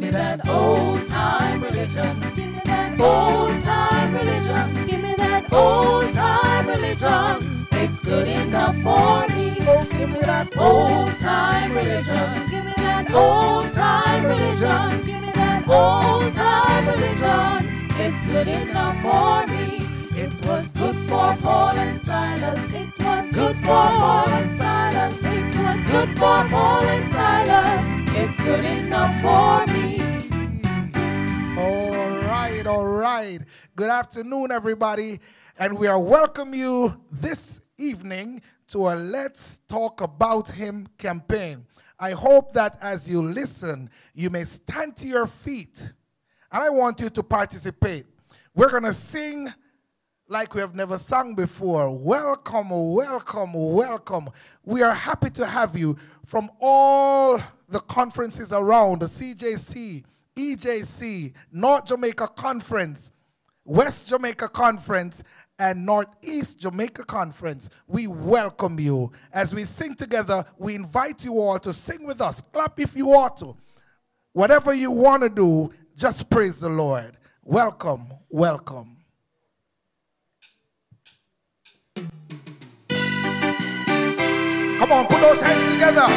me that old-time religion. Give me that old-time religion. Give me that old-time religion. It's good enough for me. Oh, give me that old-time religion. Give me that old-time religion. Give me that old-time religion. It's good enough for me. It was good for Paul and Silas. It was good for Paul and Silas. It was good for Paul and Silas. It's good enough for me. All right. Good afternoon, everybody. And we are welcoming you this evening to a Let's Talk About Him campaign. I hope that as you listen, you may stand to your feet. And I want you to participate. We're going to sing like we have never sung before. Welcome, welcome, welcome. We are happy to have you from all the conferences around, the CJC, EJC, North Jamaica Conference, West Jamaica Conference, and Northeast Jamaica Conference. We welcome you. As we sing together, we invite you all to sing with us. Clap if you ought to. Whatever you want to do, just praise the Lord. Welcome, welcome. Come on, put those hands together.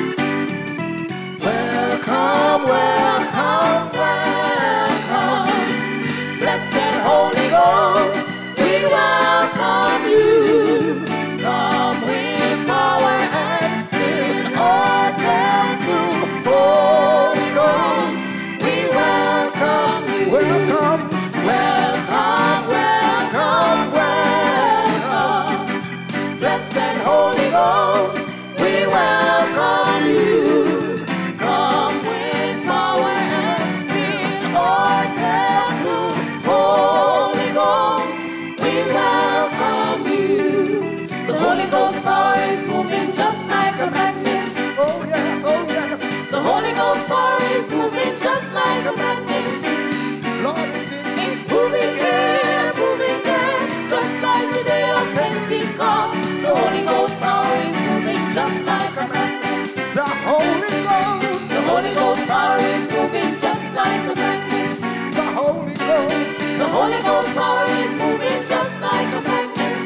Welcome, welcome, welcome. Blessed Holy Ghost, we welcome you. Come with power and fill our temple. Holy Ghost, we welcome you. Welcome, welcome, welcome, welcome. Blessed Holy Ghost, we welcome you. Come with power and fill our temple. Holy Ghost, we welcome you. The Holy Ghost power is moving just like a magnet. oh yes, oh yes. The Holy Ghost power is moving just like a magnet. Lord, it is. It's moving here, moving there, just like the day of Pentecost. The Holy Ghost power is moving just like a magnet. The Holy Ghost. The Holy Ghost power is moving just like a magnet. The Holy Ghost. The Holy Ghost power is moving just like a magnet.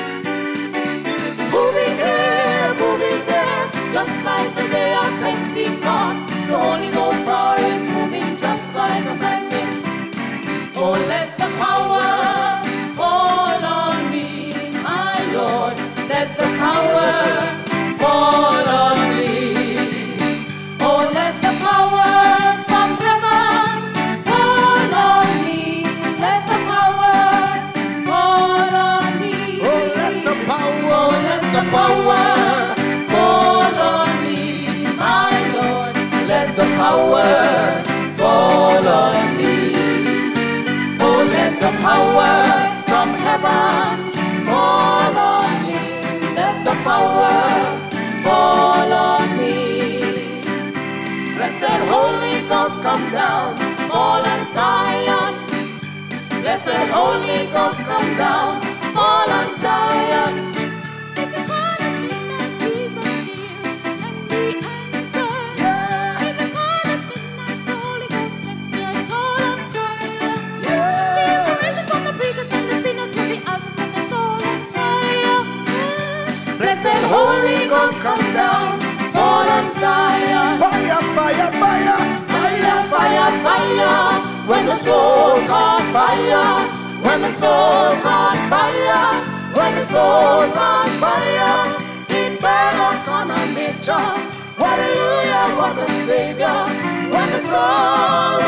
It is Moving here, moving there, just like the day of Pentecost. The Holy Ghost power is moving just like a magnet. Oh, let the power fall on me, my Lord. Let the power fall on me. Oh, let the power from heaven fall on me. Let the power fall on me. oh, let the power. Oh, let the power fall on me, my Lord. Let the power fall on me. Oh, let the power from heaven fall on me. Let the power fall on me. Blessed Holy Ghost, come down, fall on Zion. Blessed Holy Ghost, come down, fall on Zion. If you call at midnight, Jesus hears and He answers. Yeah, If you call at midnight, the Holy Ghost sets your soul on fire. The yeah. inspiration from the preachers and the singer to the altars and the soul on fire. Blessed Holy Ghost, come down, fall on Zion. Fire, fire, fire. Fire, fire, fire. When the soul caught fire. When the soul caught fire. When the soul's on fire. It burned up on our nature. Hallelujah, what a Savior. When the soul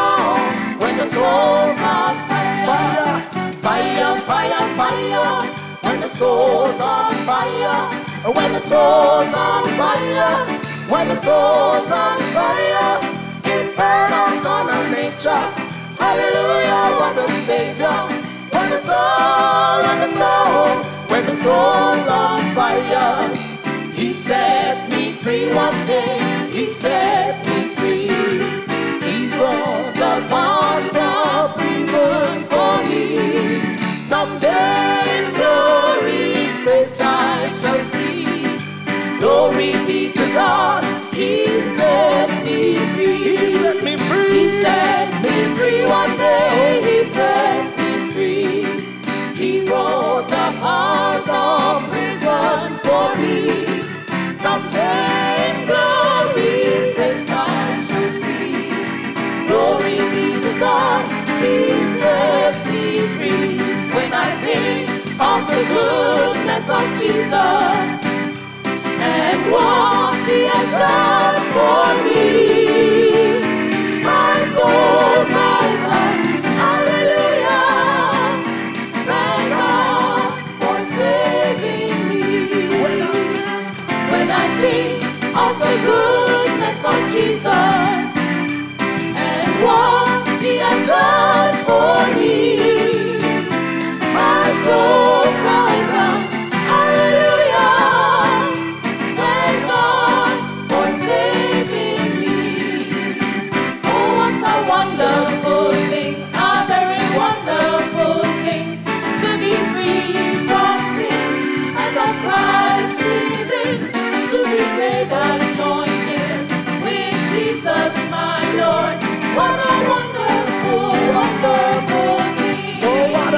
caught fire. Fire, fire, fire. When the soul's on fire. When the soul's on fire. When the soul's on fire. It burned up on our nature. Hallelujah, what a Savior. When the soul's on fire. He sets me free one day. He sets me free. He draws the bond from prison for me. Someday in glory's face I shall see. Glory be to God. He set me free. He set me free. the goodness of Jesus and what he has done for me. My soul cries out, hallelujah, thank God for saving me. When I think of the goodness of Jesus and what he has done for me, my soul cries out, hallelujah, thank God for saving me. Oh, what a wonderful thing, a very wonderful thing, to be free from sin and of Christ within, to be paid as joint heirs with Jesus my Lord. What a wonderful, wonderful thing. Oh, what a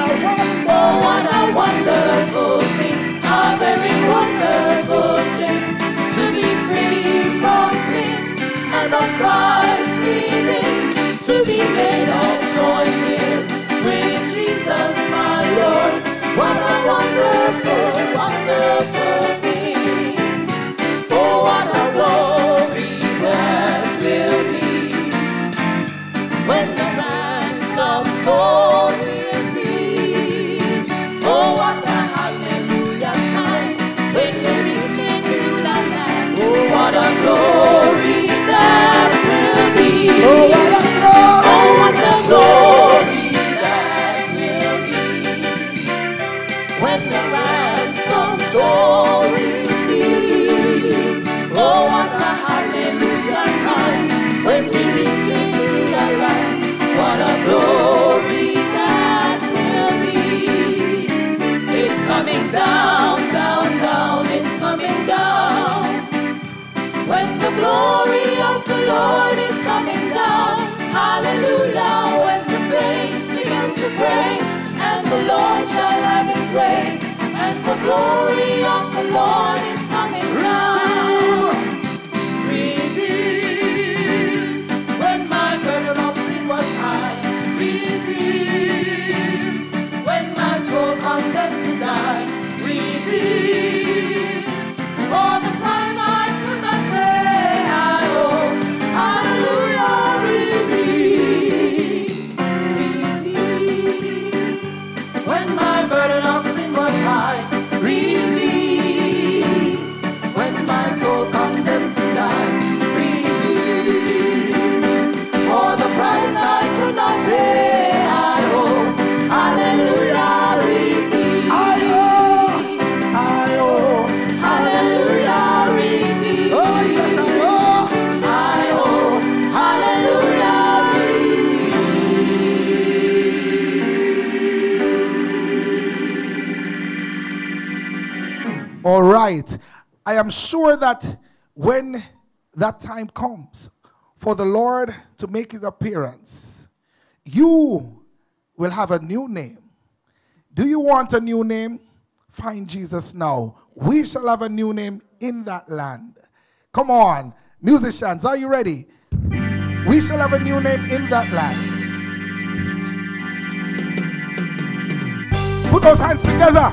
wonderful thing, a very wonderful thing, to be free from sin and of Christ within, to be made of joint heirs with Jesus my Lord. What a wonderful, wonderful thing. Oh, what a glory that will be when the ransom souls is seen. Oh, what a hallelujah time when we're reaching to that land. Oh, what a glory that will be. Oh, what a glory. Oh, what a glory that will be when the ransom souls is seen. Oh, what a hallelujah time when we're reaching to that land. What a glory that will be. It's coming down, down, down. It's coming down. When the glory of the Lord is coming down. Hallelujah. When the saints begin to pray, and the Lord shall have his way, and the glory of the Lord is coming down. Redeemed when my burden of sin was high. Redeemed when my soul condemned to die. Redeemed for the price I could not pay. I owe. Hallelujah. Redeemed. Redeemed when my burden of sin was high. Redeemed when my soul condemned to die. Redeemed for the price I could not pay. I owe. Hallelujah. Redeemed. I owe. Hallelujah. Redeemed. Oh, yes, I owe. I owe. Hallelujah. Redeemed. All right. I am sure that when that time comes for the Lord to make his appearance, you will have a new name. Do you want a new name? Find Jesus now. We shall have a new name in that land. Come on, musicians, are you ready? We shall have a new name in that land. Put those hands together.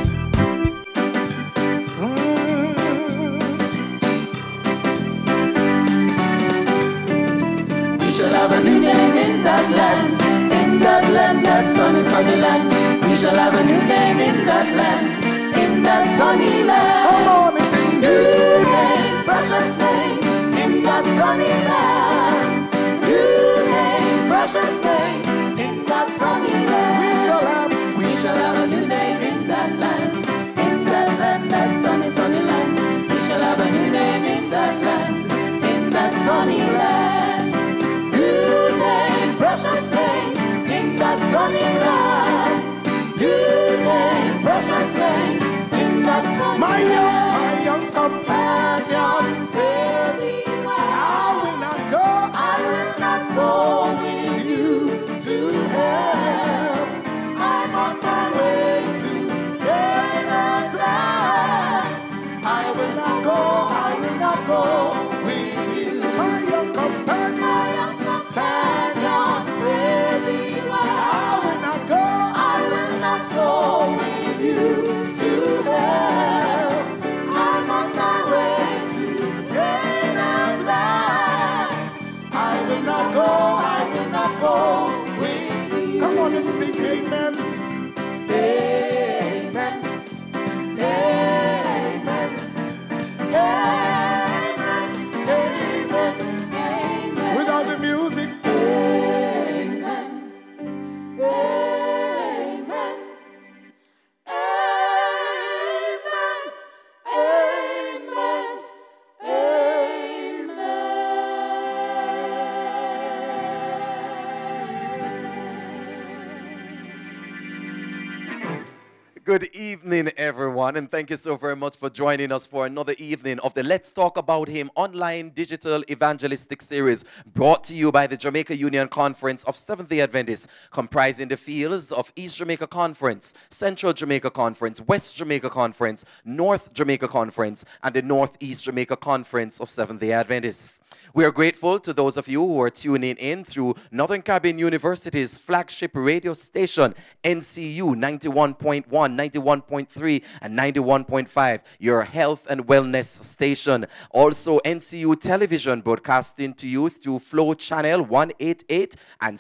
We shall have a new name in that land, that sunny, sunny land. We shall have a new name in that land, that sunny land. Come on, it's a New name, precious name, in that sunny land. New name, precious name, in that sunny land. We shall have a new name in that land, that sunny, sunny land. We shall have a new name in that land, that sunny land. New name, precious name, in that sunny land. New name, precious name, in that sunny my land. young Companions, fare thee well. I will not go with you to hell. I'm on my way to Canaan's land. I will not go with you. my young companion. Companions, fare thee well. I will not go with you Good evening, everyone, and thank you so very much for joining us for another evening of the Let's Talk About Him online digital evangelistic series brought to you by the Jamaica Union Conference of Seventh-day Adventists, comprising the fields of East Jamaica Conference, Central Jamaica Conference, West Jamaica Conference, North Jamaica Conference, and the Northeast Jamaica Conference of Seventh-day Adventists. We are grateful to those of you who are tuning in through Northern Caribbean University's flagship radio station, NCU 91.1, 91.3, and 91.5, your health and wellness station. Also, NCU Television broadcasting to you through Flow Channel 188 and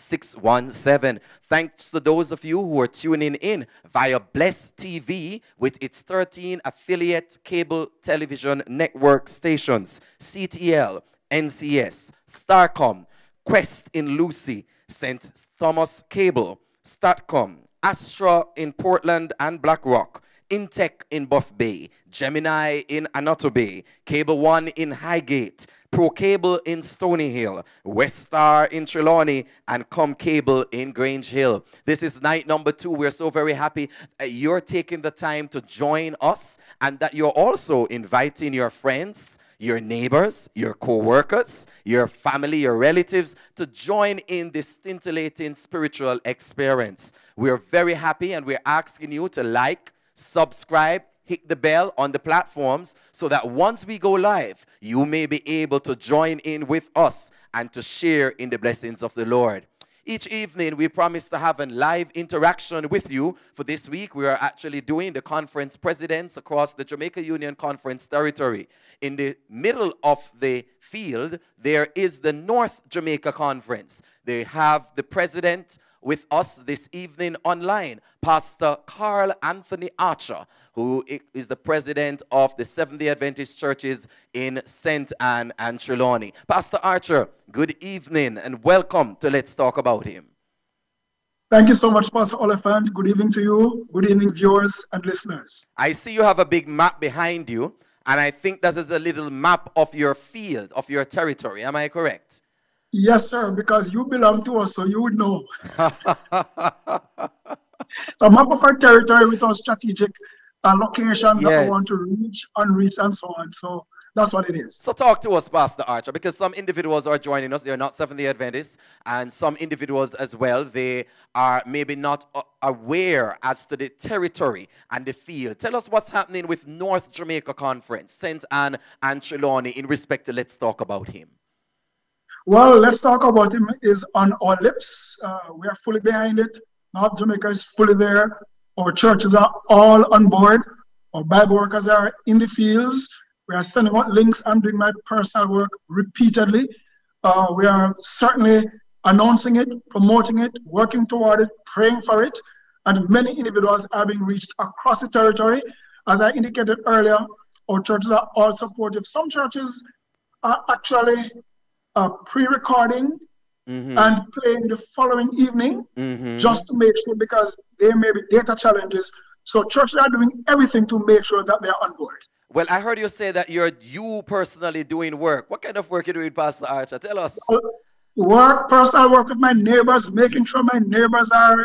617. Thanks to those of you who are tuning in via Bless TV with its 13 affiliate cable television network stations, CTL, NCS, Starcom, Quest in Lucy, St. Thomas Cable, Statcom, Astra in Portland and Black Rock, Intech in Buff Bay, Gemini in Anoto Bay, Cable One in Highgate, Pro Cable in Stony Hill, West Star in Trelawney, and Com Cable in Grange Hill. This is night number 2. We're so very happy that you're taking the time to join us and that you're also inviting your friends, your neighbors, your co-workers, your family, your relatives to join in this scintillating spiritual experience. We're very happy and we're asking you to like, subscribe, hit the bell on the platforms so that once we go live, you may be able to join in with us and to share in the blessings of the Lord. Each evening, we promise to have a live interaction with you. For this week, we are actually doing the conference presidents across the Jamaica Union Conference territory. In the middle of the field, there is the North Jamaica Conference. They have the president with us this evening online, Pastor Carl Anthony Archer, who is the president of the Seventh-day Adventist churches in St. Anne and Trelawney. Pastor Archer, good evening and welcome to Let's Talk About Him. Thank you so much, Pastor Oliphant. Good evening to you. Good evening, viewers and listeners. I see you have a big map behind you, and I think that is a little map of your field, of your territory. Am I correct? Yes, sir, because you belong to us, so you would know. It's a map of our territory with our strategic locations that we want to reach, unreach, and so on. So that's what it is. So talk to us, Pastor Archer, because some individuals are joining us. They're not Seventh-day Adventists, and some individuals as well, they are maybe not aware as to the territory and the field. Tell us what's happening with North Jamaica Conference, St. Anne and Trelawney in respect to Let's Talk About Him. Well, Let's Talk About Him is on our lips. We are fully behind it. North Jamaica is fully there. Our churches are all on board. Our Bible workers are in the fields. We are sending out links. I'm doing my personal work repeatedly. We are certainly announcing it, promoting it, working toward it, praying for it. And many individuals are being reached across the territory. As I indicated earlier, our churches are all supportive. Some churches are actually pre-recording and playing the following evening just to make sure, because there may be data challenges. So churches are doing everything to make sure that they are on board. Well, I heard you say that you personally doing work. What kind of work are you doing, Pastor Archer? Tell us. Personal work with my neighbors, making sure my neighbors are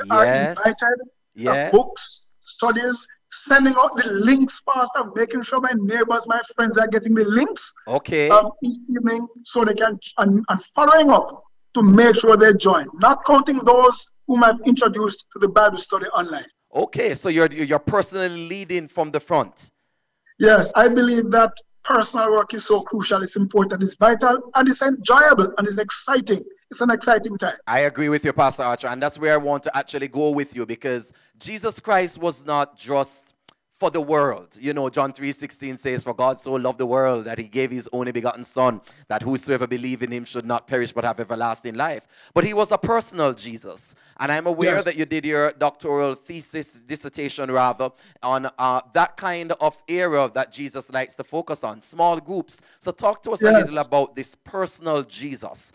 invited. Books, studies, sending out the links, Pastor, making sure my neighbors, my friends are getting the links each evening so they can, and following up to make sure they join. Not counting those whom I've introduced to the Bible study online. Okay, so you're personally leading from the front. Yes, I believe that personal work is so crucial, it's important, it's vital, and it's enjoyable, and it's exciting. It's an exciting time. I agree with you, Pastor Archer, and that's where I want to actually go with you, because Jesus Christ was not just for the world. You know, John 3:16 says, "For God so loved the world that he gave his only begotten Son, that whosoever believe in him should not perish but have everlasting life." But he was a personal Jesus. And I'm aware that you did your doctoral dissertation on that kind of area that Jesus likes to focus on, small groups. So talk to us a little about this personal Jesus.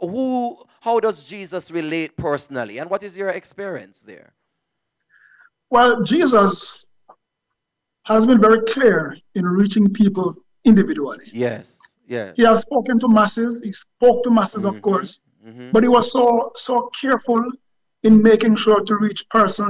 How does Jesus relate personally, and what is your experience there? Well, Jesus has been very clear in reaching people individually. Yes. He has spoken to masses. He spoke to masses, of course, but he was so careful in making sure to reach persons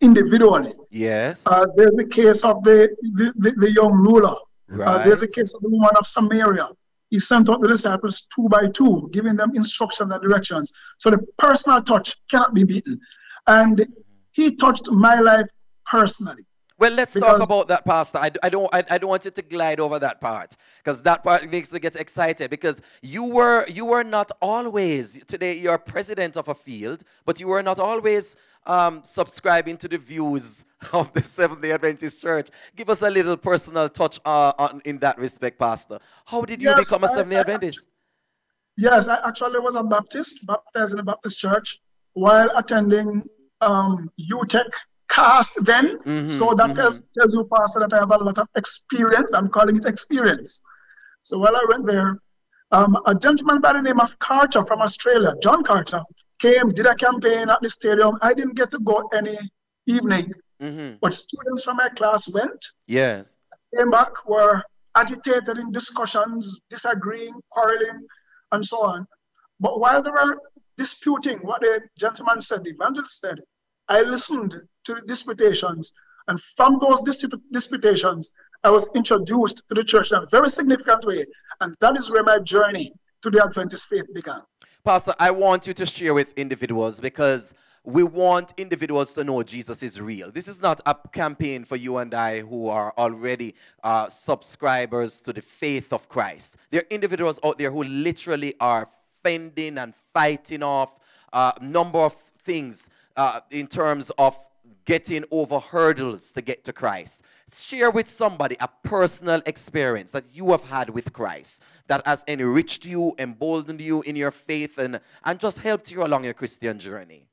individually. Yes. There's a case of the young ruler. Right. There's a case of the woman of Samaria. He sent out the disciples 2 by 2, giving them instructions and directions. So the personal touch cannot be beaten. And he touched my life personally. Well, let's talk about that, Pastor. I don't want you to glide over that part, because that part makes me get excited. Because you were not always, today you're president of a field, but you were not always subscribing to the views of the Seventh-day Adventist Church. Give us a little personal touch in that respect, Pastor. How did you become a Seventh-day Adventist? Yes, I actually was a Baptist, baptized in a Baptist church while attending UTech cast then. So that tells you, Pastor, that I have a lot of experience. I'm calling it experience. So while I went there, a gentleman by the name of Carter from Australia, John Carter, came, did a campaign at the stadium. I didn't get to go any evening, but students from my class went. Yes. Came back, were agitated in discussions, disagreeing, quarreling, and so on. But while they were disputing what the gentleman said, the evangelist said, I listened to the disputations, and from those disputations, I was introduced to the church in a very significant way, and that is where my journey to the Adventist faith began. Pastor, I want you to share with individuals, because we want individuals to know Jesus is real. This is not a campaign for you and I who are already subscribers to the faith of Christ. There are individuals out there who literally are fending and fighting off a number of things in terms of getting over hurdles to get to Christ. Share with somebody a personal experience that you have had with Christ that has enriched you, emboldened you in your faith, and just helped you along your Christian journey.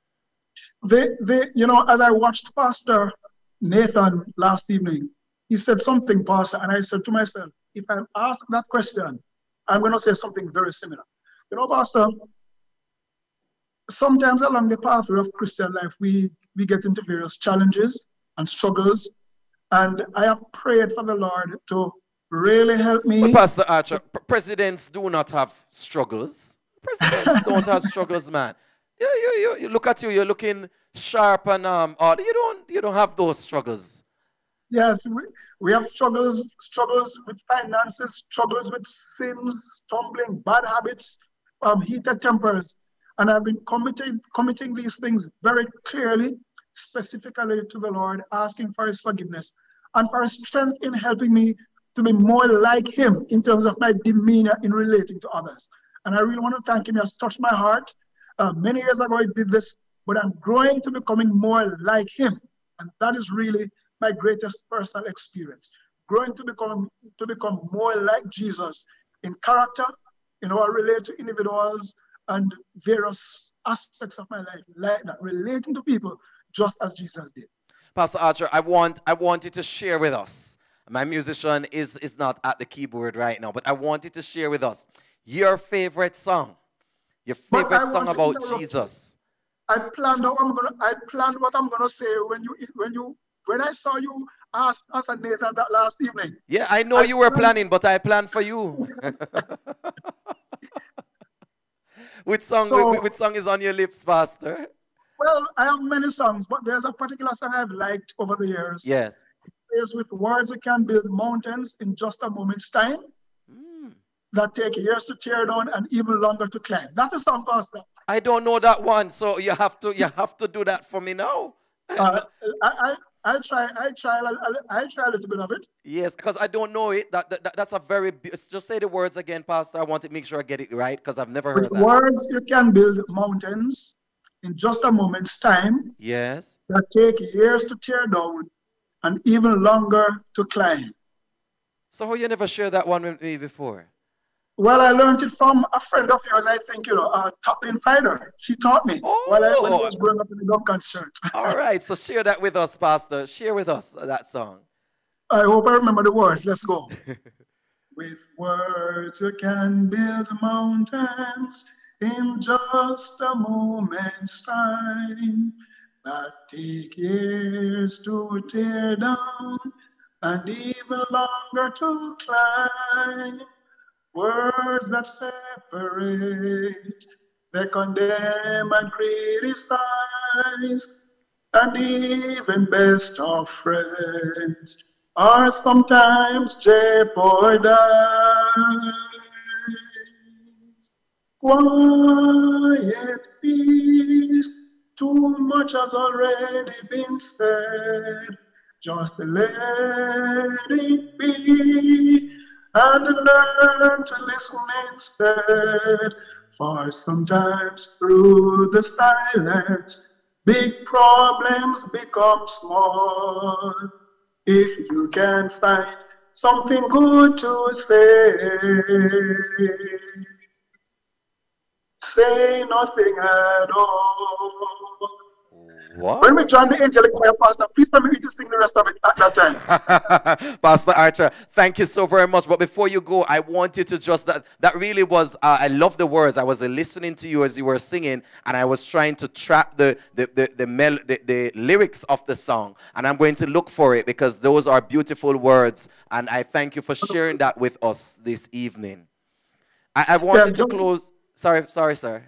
You know, as I watched Pastor Nathan last evening, he said something, Pastor, and I said to myself, if I'm asked that question, I'm going to say something very similar. You know, Pastor, sometimes along the pathway of Christian life, we get into various challenges and struggles, and I have prayed for the Lord to really help me. But Pastor Archer, presidents do not have struggles. Presidents don't have struggles, man. You look at you, you're looking sharp and you don't have those struggles. Yes, we have struggles with finances, struggles with sins, stumbling, bad habits, heated tempers. And I've been committing these things very clearly, specifically to the Lord, asking for his forgiveness and for his strength in helping me to be more like him in terms of my demeanor in relating to others. And I really want to thank him. He has touched my heart. Many years ago, I did this, but I'm growing to becoming more like him. And that is really my greatest personal experience. Growing to become more like Jesus in character, in how I relate to individuals, and various aspects of my life, like that, relating to people just as Jesus did. Pastor Archer, I want you to share with us. My musician is not at the keyboard right now, but I want you to share with us your favorite song. Your favorite song about Jesus. I planned what I'm gonna say when I saw you ask Pastor Nathan that last evening. Yeah, I know you were planning, but I planned for you. Which song is on your lips, Pastor? Well, I have many songs, but there's a particular song I've liked over the years. Yes. It is with words that can build mountains in just a moment's time. That take years to tear down and even longer to climb. That's a song, Pastor. I don't know that one, so you have to do that for me now. I'll try a little bit of it. Yes, because I don't know it. That's a very... Just say the words again, Pastor. I want to make sure I get it right, because I've never heard that. With words, you can build mountains in just a moment's time. Yes. That take years to tear down and even longer to climb. So how you never shared that one with me before? Well, I learned it from a friend of yours, I think, Toplin Fider. She taught me when I was growing up in the Duncan Church. All right, so share that with us, Pastor. Share with us that song. I hope I remember the words. Let's go. With words you can build mountains in just a moment's time that take years to tear down and even longer to climb. Words that separate, they condemn and criticize, and even best of friends are sometimes jeopardized. Quiet peace, too much has already been said. Just let it be and learn to listen instead. For sometimes through the silence, big problems become small. If you can find something good to say nothing at all. What? When we join the angelic choir, Pastor, please permit me to sing the rest of it at that time. Pastor Archer, thank you so very much. But before you go, I want you to just, that really was, I love the words. I was listening to you as you were singing, and I was trying to track the lyrics of the song. And I'm going to look for it because those are beautiful words. And I thank you for sharing that with us this evening. I wanted to close. Sorry, sir.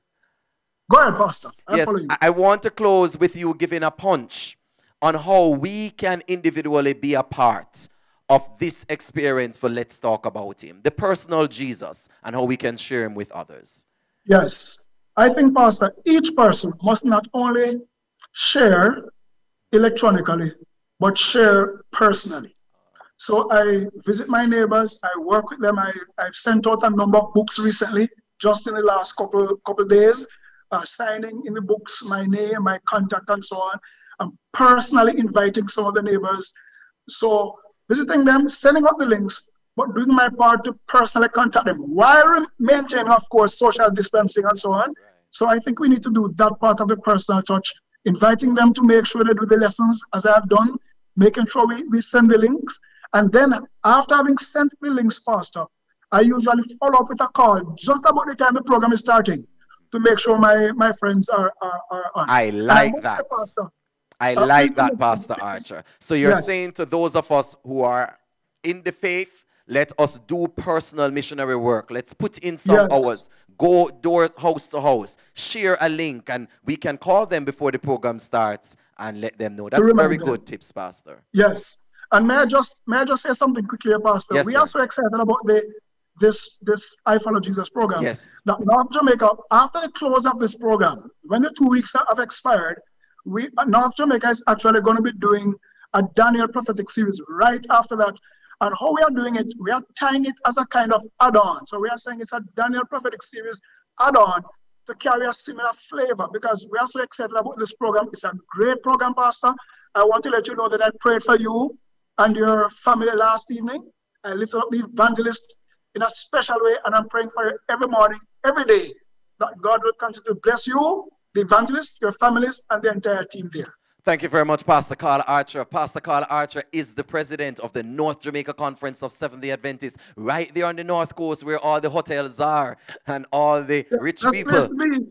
Go ahead, Pastor. Yes, I want to close with you giving a punch on how we can individually be a part of this experience for Let's Talk About Him, the personal Jesus, and how we can share him with others. Yes, I think, Pastor, each person must not only share electronically, but share personally. So I visit my neighbors, I work with them, I've sent out a number of books recently, just in the last couple days. Signing in the books my name, my contact, and so on. I'm personally inviting some of the neighbors. So visiting them, sending out the links, but doing my part to personally contact them while maintaining, of course, social distancing and so on. So I think we need to do that part of the personal touch, inviting them to make sure they do the lessons as I have done, making sure we send the links. And then after having sent the links, Pastor, I usually follow up with a call just about the time the program is starting, to make sure my friends are on. I like that. I like that, Pastor Archer. So you're saying to those of us who are in the faith, let us do personal missionary work. Let's put in some hours. Go house to house. Share a link, and we can call them before the program starts and let them know. That's very good tips, Pastor. Yes. And may I just say something quickly, Pastor? Yes, we are so excited about this I Follow Jesus program. Yes. That North Jamaica, after the close of this program, when the 2 weeks have expired, North Jamaica is actually going to be doing a Daniel prophetic series right after that. And how we are doing it, we are tying it as a kind of add-on. So we are saying it's a Daniel prophetic series add-on to carry a similar flavor, because we are so excited about this program. It's a great program, Pastor. I want to let you know that I prayed for you and your family last evening. I lifted up the evangelist in a special way, and I'm praying for you every morning, every day, that God will continue to bless you, the evangelist, your families, and the entire team there. Thank you very much, Pastor Carl Archer. Pastor Carl Archer is the president of the North Jamaica Conference of Seventh-day Adventists, right there on the North Coast where all the hotels are and all the rich people.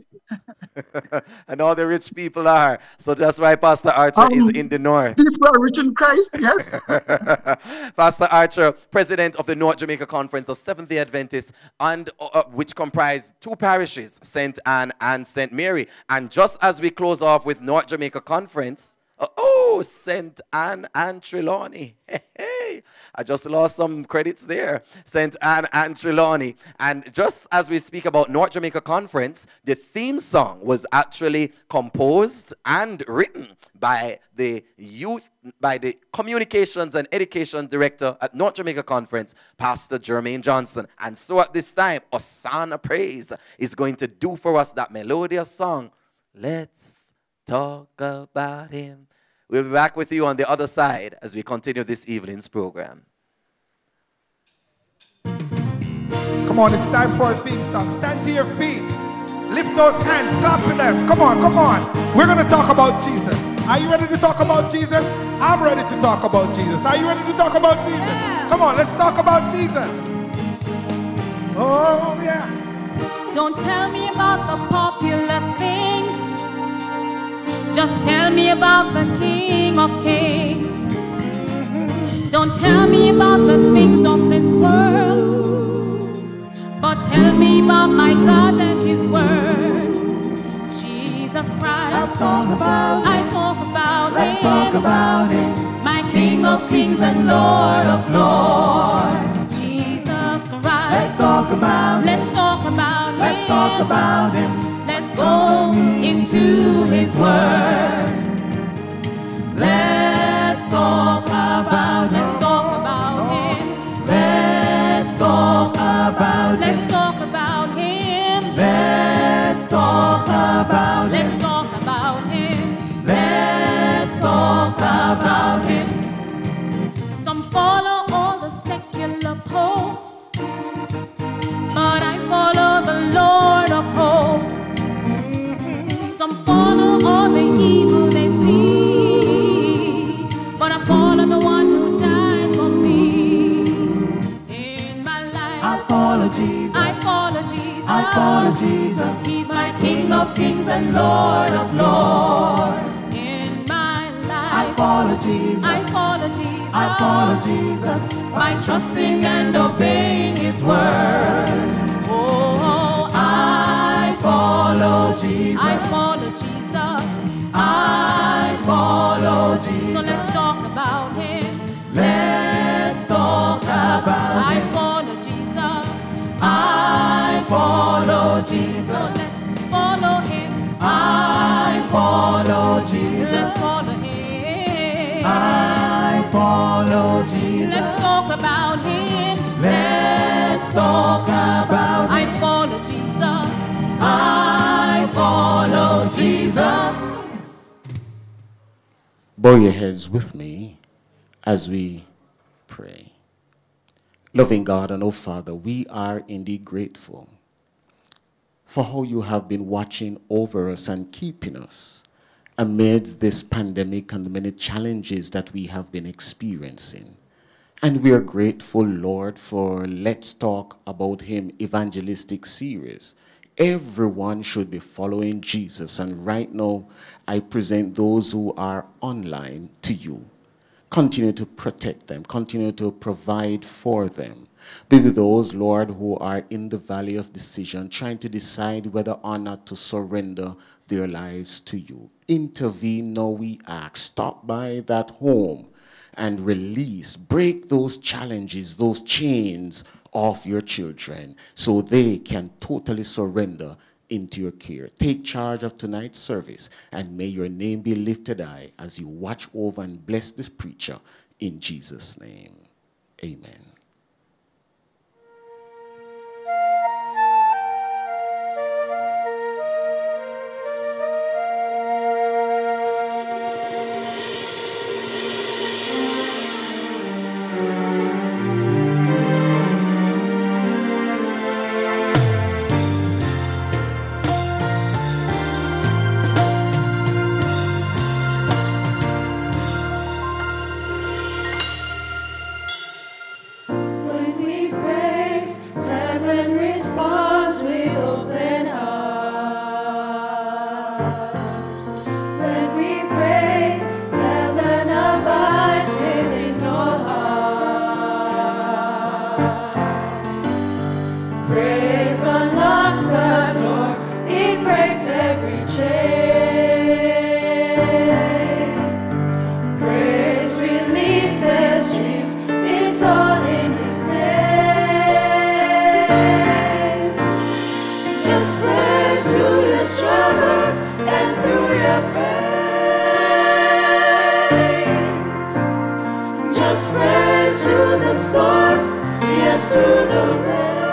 And all the rich people are. So that's why Pastor Archer is in the North. People are rich in Christ, yes. Pastor Archer, president of the North Jamaica Conference of Seventh-day Adventists, and which comprise 2 parishes, St. Anne and St. Mary. And just as we close off with North Jamaica Conference, St. Anne and Trelawney. Hey, I just lost some credits there. St. Anne and Trelawney. And just as we speak about North Jamaica Conference, the theme song was actually composed and written by the communications and education director at North Jamaica Conference, Pastor Jermaine Johnson. And so at this time, Osana Praise is going to do for us that melodious song, Let's Talk About Him. We'll be back with you on the other side as we continue this evening's program. Come on, it's time for a theme song. Stand to your feet. Lift those hands, clap with them. Come on, come on. We're going to talk about Jesus. Are you ready to talk about Jesus? I'm ready to talk about Jesus. Are you ready to talk about Jesus? Yeah. Come on, let's talk about Jesus. Oh, yeah. Don't tell me about the popular things. Just tell me about the King of Kings. Don't tell me about the things of this world, but tell me about my God and His Word. Jesus, Jesus Christ. Let's talk about I him. talk about Let's him. talk about him. My King of kings and Lord of lords. Jesus Christ. Let's talk about him. Let's talk about him. Let's talk about him. Let's go into his word. Let's talk about him. Let's talk about him. Let's talk about him. Let's talk about him. Let's talk about him. Let's talk about him. Let's talk about him. Some follow all the secular posts, but I follow the Lord of hosts. Some follow all the evil they see, but I follow the one who died for me. In my life, I follow Jesus. I follow Jesus. I follow Jesus. He's my King of kings and Lord of lords. In my life, I follow Jesus. I follow Jesus. I follow Jesus. By trusting and obeying his word. Oh, I follow Jesus. I follow Jesus. I follow Jesus. So let's talk about him. Let's talk about I him. follow Jesus. I follow So Jesus. let's follow him. I follow Jesus. Let's follow him. I follow Jesus. Let's talk about him. Let's talk about him. I follow Jesus. I follow Jesus. Bow your heads with me as we pray. Loving God and oh Father, we are indeed grateful for how you have been watching over us and keeping us amidst this pandemic and the many challenges that we have been experiencing. And we are grateful, Lord, for Let's Talk About Him evangelistic series. Everyone should be following Jesus. And right now, I present those who are online to you. Continue to protect them. Continue to provide for them. Be with those, Lord, who are in the valley of decision, trying to decide whether or not to surrender their lives to you. Intervene now, we ask. Stop by that home and release, break those challenges, those chains of your children so they can totally surrender into your care. Take charge of tonight's service and may your name be lifted high as you watch over and bless this preacher in Jesus' name. Amen.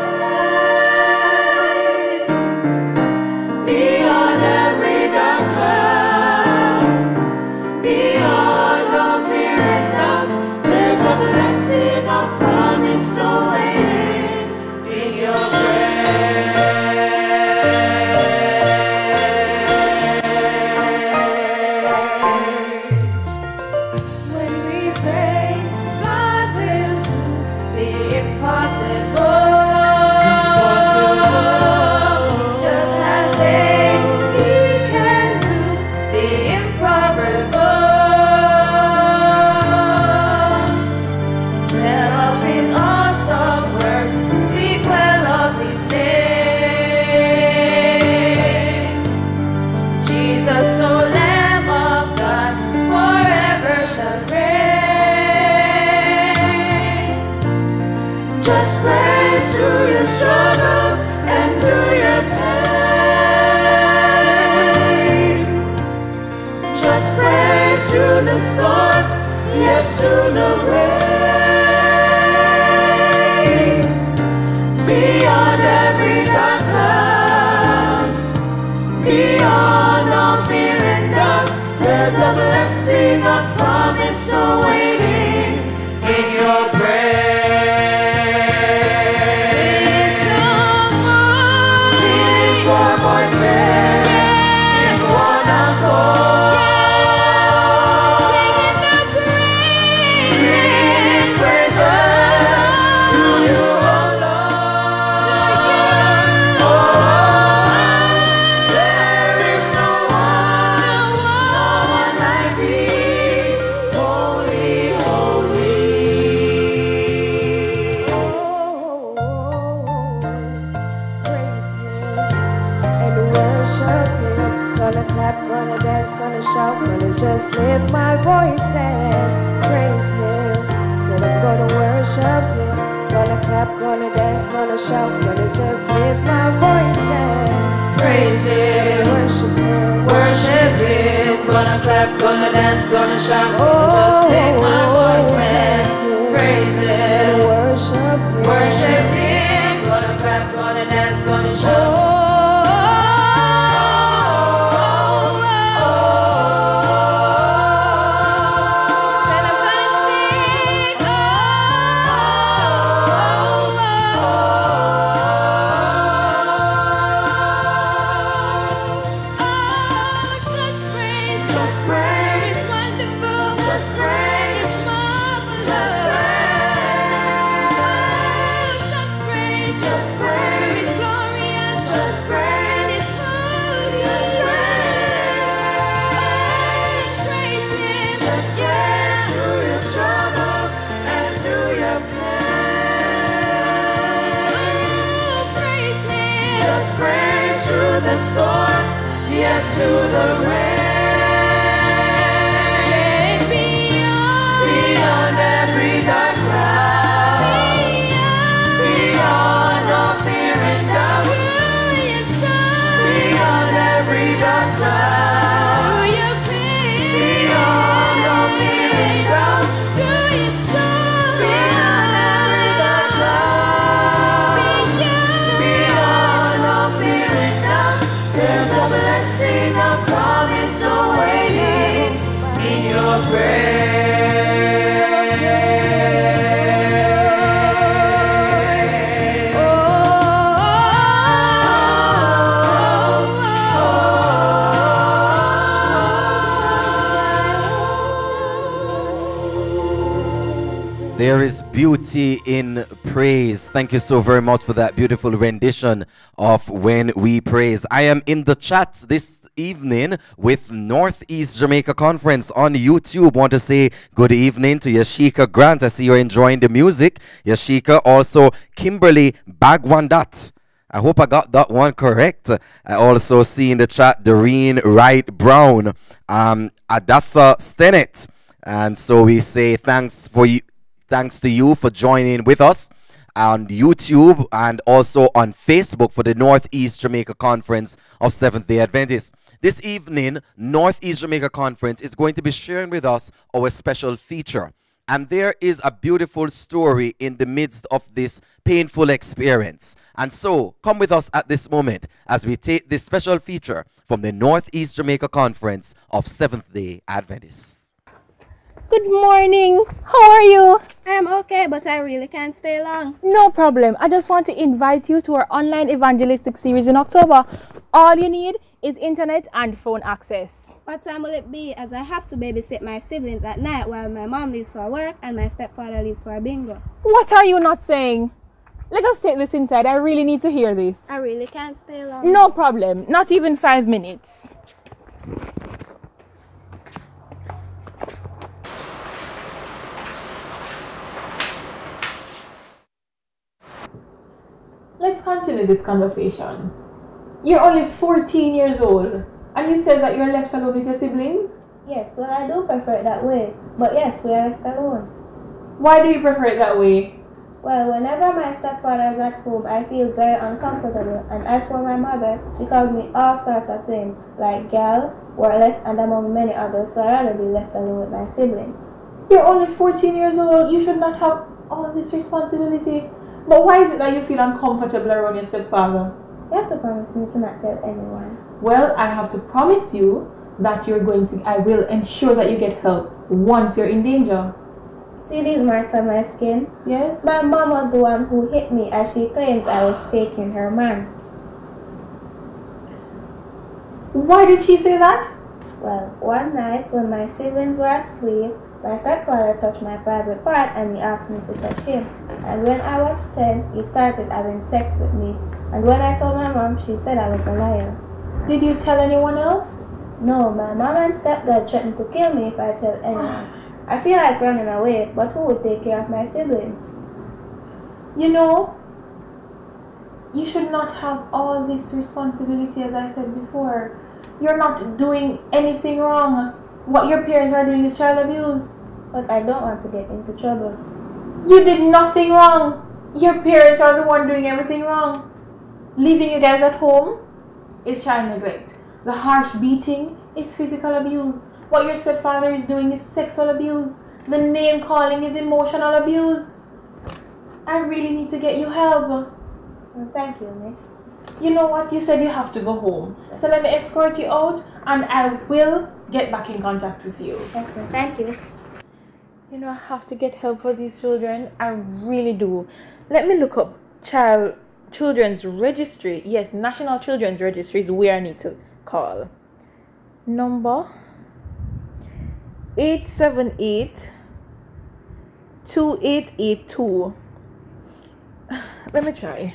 Beyond every dark cloud. shout, gonna just lift my voice and praise Him. Said I'm gonna worship Him, gonna clap, gonna dance, gonna shout, gonna just lift my voice and Praise Him, worship Him, worship Him. Gonna clap, gonna dance, gonna shout, gonna just lift my voice and praise Him. worship Him, Worship Him. Gonna clap, gonna dance, gonna shout. The storm, yes, through the rain, beyond every dark cloud, beyond all fear and doubt, beyond every dark cloud, beyond all fear and doubt, beyond every dark cloud, beyond all fear and doubt. There's a blessing, a promise awaiting in your praise. There is beauty in praise. Thank you so very much for that beautiful rendition of When We Praise. I am in the chat this evening with Northeast Jamaica Conference on YouTube. Want to say good evening to Yashika Grant. I see you're enjoying the music. Yashika, also Kimberly Bagwandat. I hope I got that one correct. I also see in the chat Doreen Wright Brown, Adassa Stennett. And so we say thanks to you for joining with us on YouTube and also on Facebook for the Northeast Jamaica Conference of Seventh-day Adventists. This evening, Northeast Jamaica Conference is going to be sharing with us our special feature. And there is a beautiful story in the midst of this painful experience. And so, come with us at this moment as we take this special feature from the Northeast Jamaica Conference of Seventh-day Adventists. Good morning. How are you? I'm okay, but I really can't stay long. No problem. I just want to invite you to our online evangelistic series in October. All you need is internet and phone access. What time will it be, as I have to babysit my siblings at night while my mom leaves for work and my stepfather leaves for bingo? What are you not saying? Let us take this inside. I really need to hear this. I really can't stay long. No problem. Not even 5 minutes. Let's continue this conversation. You're only 14 years old, and you said that you're left alone with your siblings? Yes, well, I do prefer it that way. But yes, we are left alone. Why do you prefer it that way? Well, whenever my stepfather is at home, I feel very uncomfortable. And as for my mother, she calls me all sorts of things, like gal, worthless, and among many others, so I'd rather be left alone with my siblings. You're only 14 years old. You should not have all this responsibility. But why is it that you feel uncomfortable around your stepfather? You have to promise me to not tell anyone. Well, I have to promise you that I will ensure that you get help once you're in danger. See these marks on my skin? Yes. My mom was the one who hit me, as she claims I was taking her man. Why did she say that? Well, one night when my siblings were asleep, my stepfather touched my private part and he asked me to touch him. And when I was 10, he started having sex with me. And when I told my mom, she said I was a liar. Did you tell anyone else? No, my mom and stepdad threatened to kill me if I tell anyone. I feel like running away, but who would take care of my siblings? You know, you should not have all this responsibility, as I said before. You're not doing anything wrong. What your parents are doing is child abuse. But I don't want to get into trouble. You did nothing wrong. Your parents are the one doing everything wrong. Leaving you guys at home is child neglect. The harsh beating is physical abuse. What your stepfather is doing is sexual abuse. The name calling is emotional abuse. I really need to get you help. Well, thank you, miss. You know what? You said you have to go home. So let me escort you out and I will get back in contact with you. Okay, thank you. You know, I have to get help for these children. I really do. Let me look up Children's Registry. Yes, National Children's Registry is where I need to call. Number 878-2882. Let me try.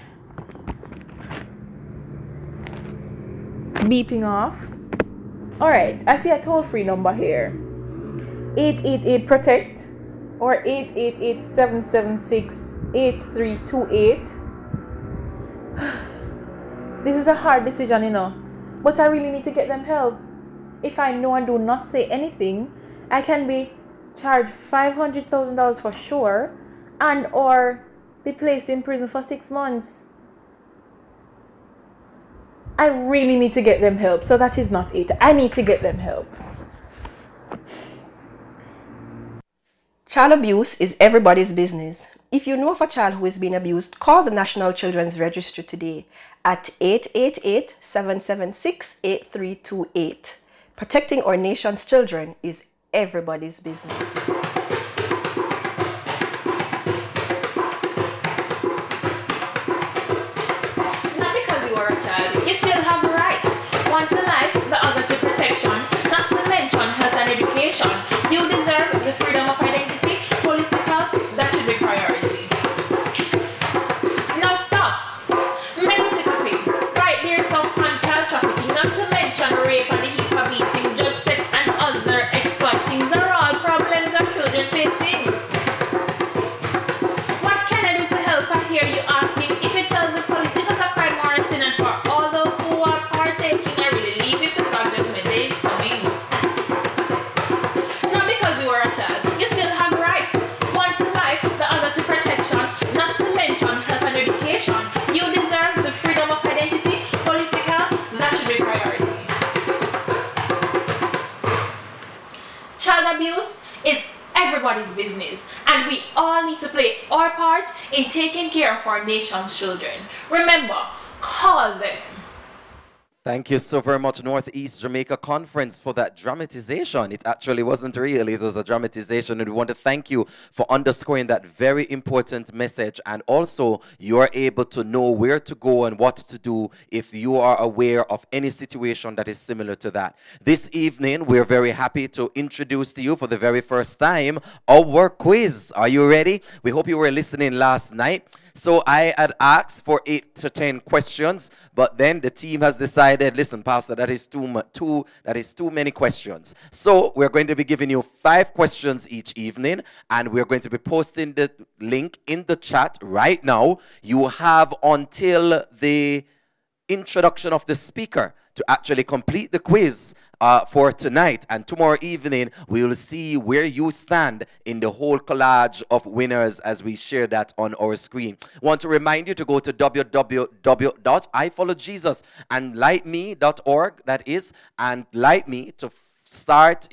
Beeping off. Alright, I see a toll-free number here. 888-PROTECT or 888-776-8328. This is a hard decision, you know, but I really need to get them help. If I know and do not say anything, I can be charged $500,000 for sure and or be placed in prison for 6 months. I really need to get them help, so that is not it. I need to get them help. Child abuse is everybody's business. If you know of a child who is being abused, call the National Children's Registry today at 888-776-8328. Protecting our nation's children is everybody's business. Not because you are a child, you still have rights. One to life, the other to protection, not to mention health and education. You deserve the freedom of identity, political, that should be priority. Now stop. Make me stick up it. Right there some on child trafficking, not to mention rape and the heap of beating, drug, sex and other exploit things are all problems our children facing. What can I do to help? I hear you asking. If you tell the police it's not a crime or a sin, and for all those who are partaking, I really leave it to God, judgment day is coming. Not because you are a child, you still have rights. One to life, the other to protection, not to mention health and education. You deserve the freedom of identity, political, that should be priority. Child abuse is everybody's business, and we all need to play our part in taking care of our nation's children. Remember, call them. Thank you so very much, Northeast Jamaica Conference, for that dramatization. It actually wasn't real, it was a dramatization, and we want to thank you for underscoring that very important message, and also you are able to know where to go and what to do if you are aware of any situation that is similar to that. This evening, we're very happy to introduce to you for the very first time our quiz. Are you ready? We hope you were listening last night. So I had asked for 8 to 10 questions, but then the team has decided, listen, Pastor, that is too many questions. So we're going to be giving you 5 questions each evening, and we're going to be posting the link in the chat right now. You have until the introduction of the speaker to actually complete the quiz for tonight, and tomorrow evening we will see where you stand in the whole collage of winners as we share that on our screen. Want to remind you to go to www.ifollowjesusandlightme.org, that is, and light me to start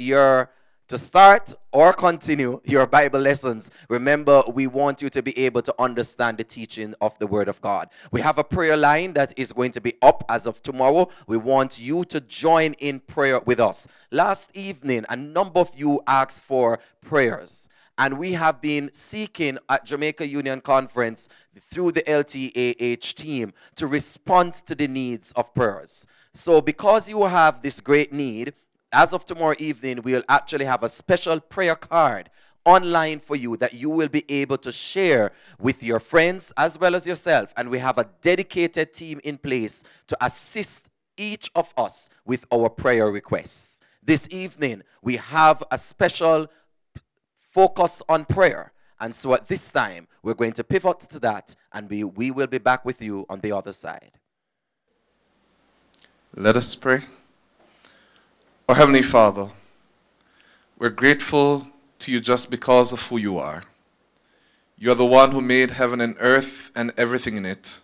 or continue your Bible lessons. Remember, we want you to be able to understand the teaching of the Word of God. We have a prayer line that is going to be up as of tomorrow. We want you to join in prayer with us. Last evening, a number of you asked for prayers, and we have been seeking at Jamaica Union Conference through the LTAH team to respond to the needs of prayers. So because you have this great need, as of tomorrow evening, we'll actually have a special prayer card online for you that you will be able to share with your friends as well as yourself. And we have a dedicated team in place to assist each of us with our prayer requests. This evening, we have a special focus on prayer. And so at this time, we're going to pivot to that, and we will be back with you on the other side. Let us pray. Our Heavenly Father, we're grateful to you just because of who you are. You are the one who made heaven and earth and everything in it.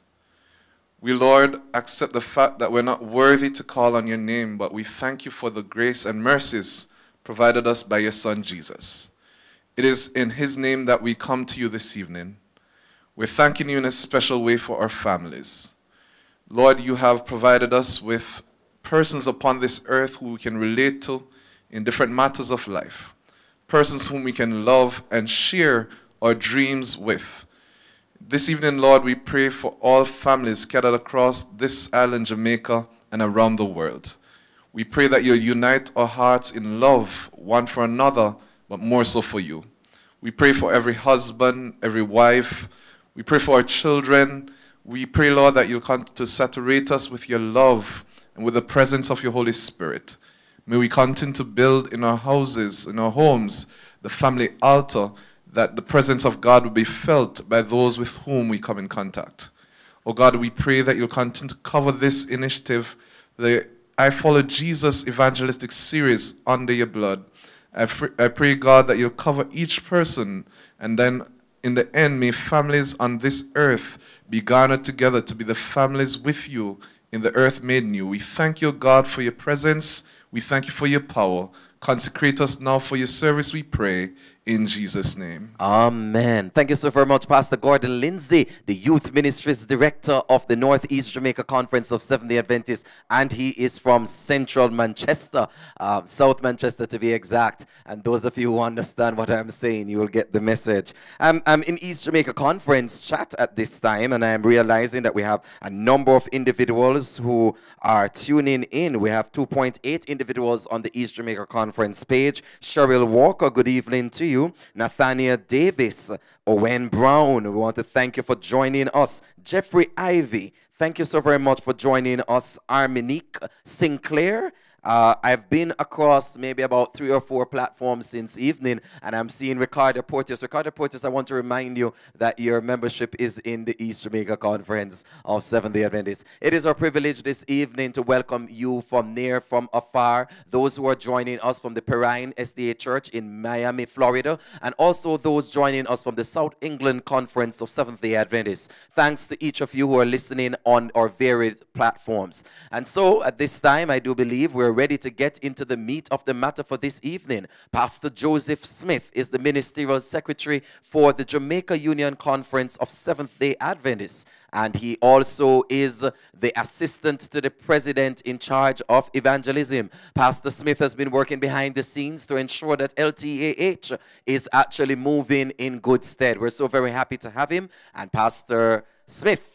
We, Lord, accept the fact that we're not worthy to call on your name, but we thank you for the grace and mercies provided us by your Son, Jesus. It is in his name that we come to you this evening. We're thanking you in a special way for our families. Lord, you have provided us with persons upon this earth who we can relate to in different matters of life. Persons whom we can love and share our dreams with. This evening, Lord, we pray for all families scattered across this island, Jamaica, and around the world. We pray that you'll unite our hearts in love, one for another, but more so for you. We pray for every husband, every wife. We pray for our children. We pray, Lord, that you'll continue to saturate us with your love and with the presence of your Holy Spirit. May we continue to build in our houses, in our homes, the family altar, that the presence of God will be felt by those with whom we come in contact. Oh God, we pray that you'll continue to cover this initiative, the I Follow Jesus evangelistic series, under your blood. I pray, God, that you'll cover each person, and then in the end, may families on this earth be garnered together to be the families with you in the earth made new. We thank you, God, for your presence. We thank you for your power. Consecrate us now for your service, we pray, in Jesus' name. Amen. Thank you so very much, Pastor Gordon Lindsay, the Youth Ministries Director of the Northeast Jamaica Conference of Seventh-day Adventists, and he is from Central Manchester, South Manchester to be exact. And those of you who understand what I'm saying, you will get the message. I'm in East Jamaica Conference chat at this time, and I'm realizing that we have a number of individuals who are tuning in. We have 2.8 individuals on the East Jamaica Conference page. Cheryl Walker, good evening to you. Nathaniel Davis, Owen Brown, we want to thank you for joining us. Jeffrey Ivy, thank you so very much for joining us. Arminique Sinclair, I've been across maybe about 3 or 4 platforms since evening, and I'm seeing Ricardo Portis. Ricardo Portis, I want to remind you that your membership is in the East Jamaica Conference of Seventh-day Adventists. It is our privilege this evening to welcome you from near, from afar, those who are joining us from the Perrine SDA Church in Miami, Florida, and also those joining us from the South England Conference of Seventh-day Adventists. Thanks to each of you who are listening on our varied platforms. And so, at this time, I do believe we're ready to get into the meat of the matter for this evening. Pastor Joseph Smith is the Ministerial Secretary for the Jamaica Union Conference of Seventh-day Adventists, and he also is the Assistant to the President in charge of evangelism. Pastor Smith has been working behind the scenes to ensure that LTAH is actually moving in good stead. We're so very happy to have him, and Pastor Smith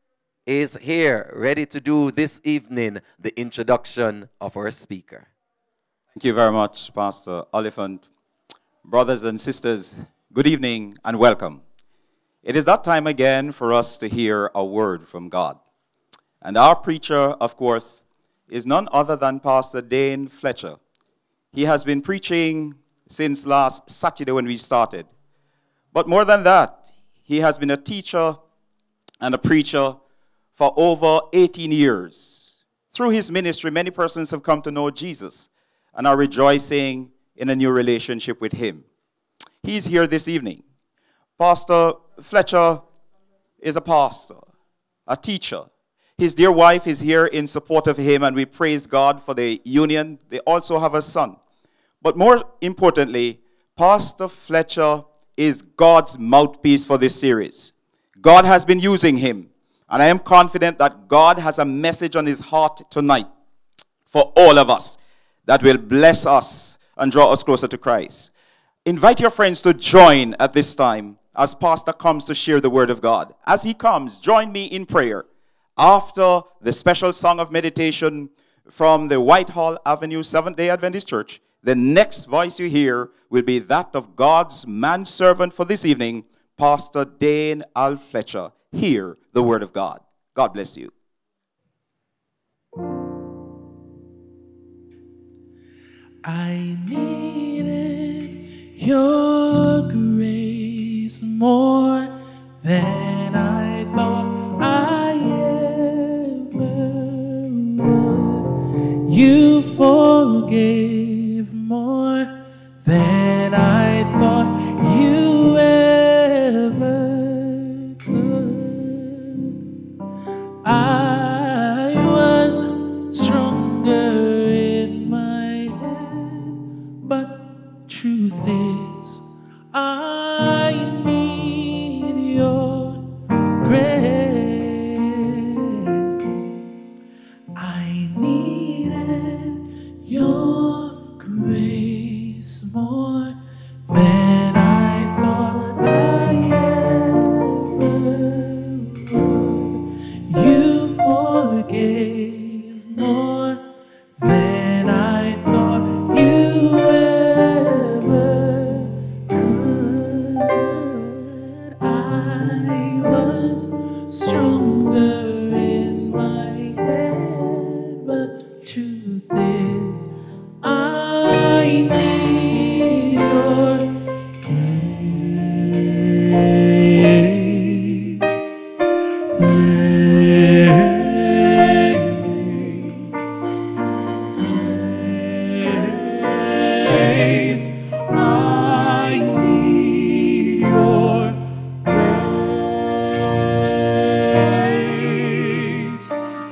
is here, ready to do this evening the introduction of our speaker. Thank you very much, Pastor Oliphant. Brothers and sisters, good evening and welcome. It is that time again for us to hear a word from God. And our preacher, of course, is none other than Pastor Dane Fletcher. He has been preaching since last Saturday when we started. But more than that, he has been a teacher and a preacher for over 18 years. Through his ministry, many persons have come to know Jesus and are rejoicing in a new relationship with him. He's here this evening. Pastor Fletcher is a pastor, a teacher. His dear wife is here in support of him, and we praise God for the union. They also have a son. But more importantly, Pastor Fletcher is God's mouthpiece for this series. God has been using him. And I am confident that God has a message on his heart tonight for all of us that will bless us and draw us closer to Christ. Invite your friends to join at this time as Pastor comes to share the word of God. As he comes, join me in prayer. After the special song of meditation from the Whitehall Avenue Seventh-day Adventist Church, the next voice you hear will be that of God's manservant for this evening, Pastor Dane Al Fletcher. Hear the word of God. God bless you. I needed your grace more than I thought I ever would. You forgave more than I thought you ever could. I was stronger in my head, but truth is, I need your grace. I needed your grace more than I thought I ever would. You forgave more than I thought you ever could. I was stronger in my head, but truth is, I need your grace. I need your grace.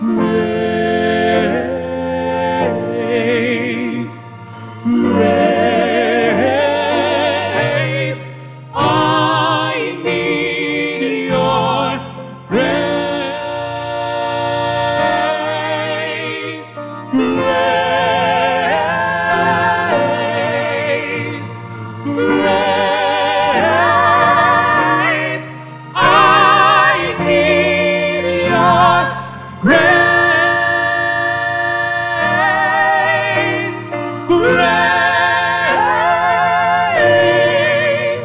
Grace. I need your grace. Grace. Grace. I need your grace. Grace.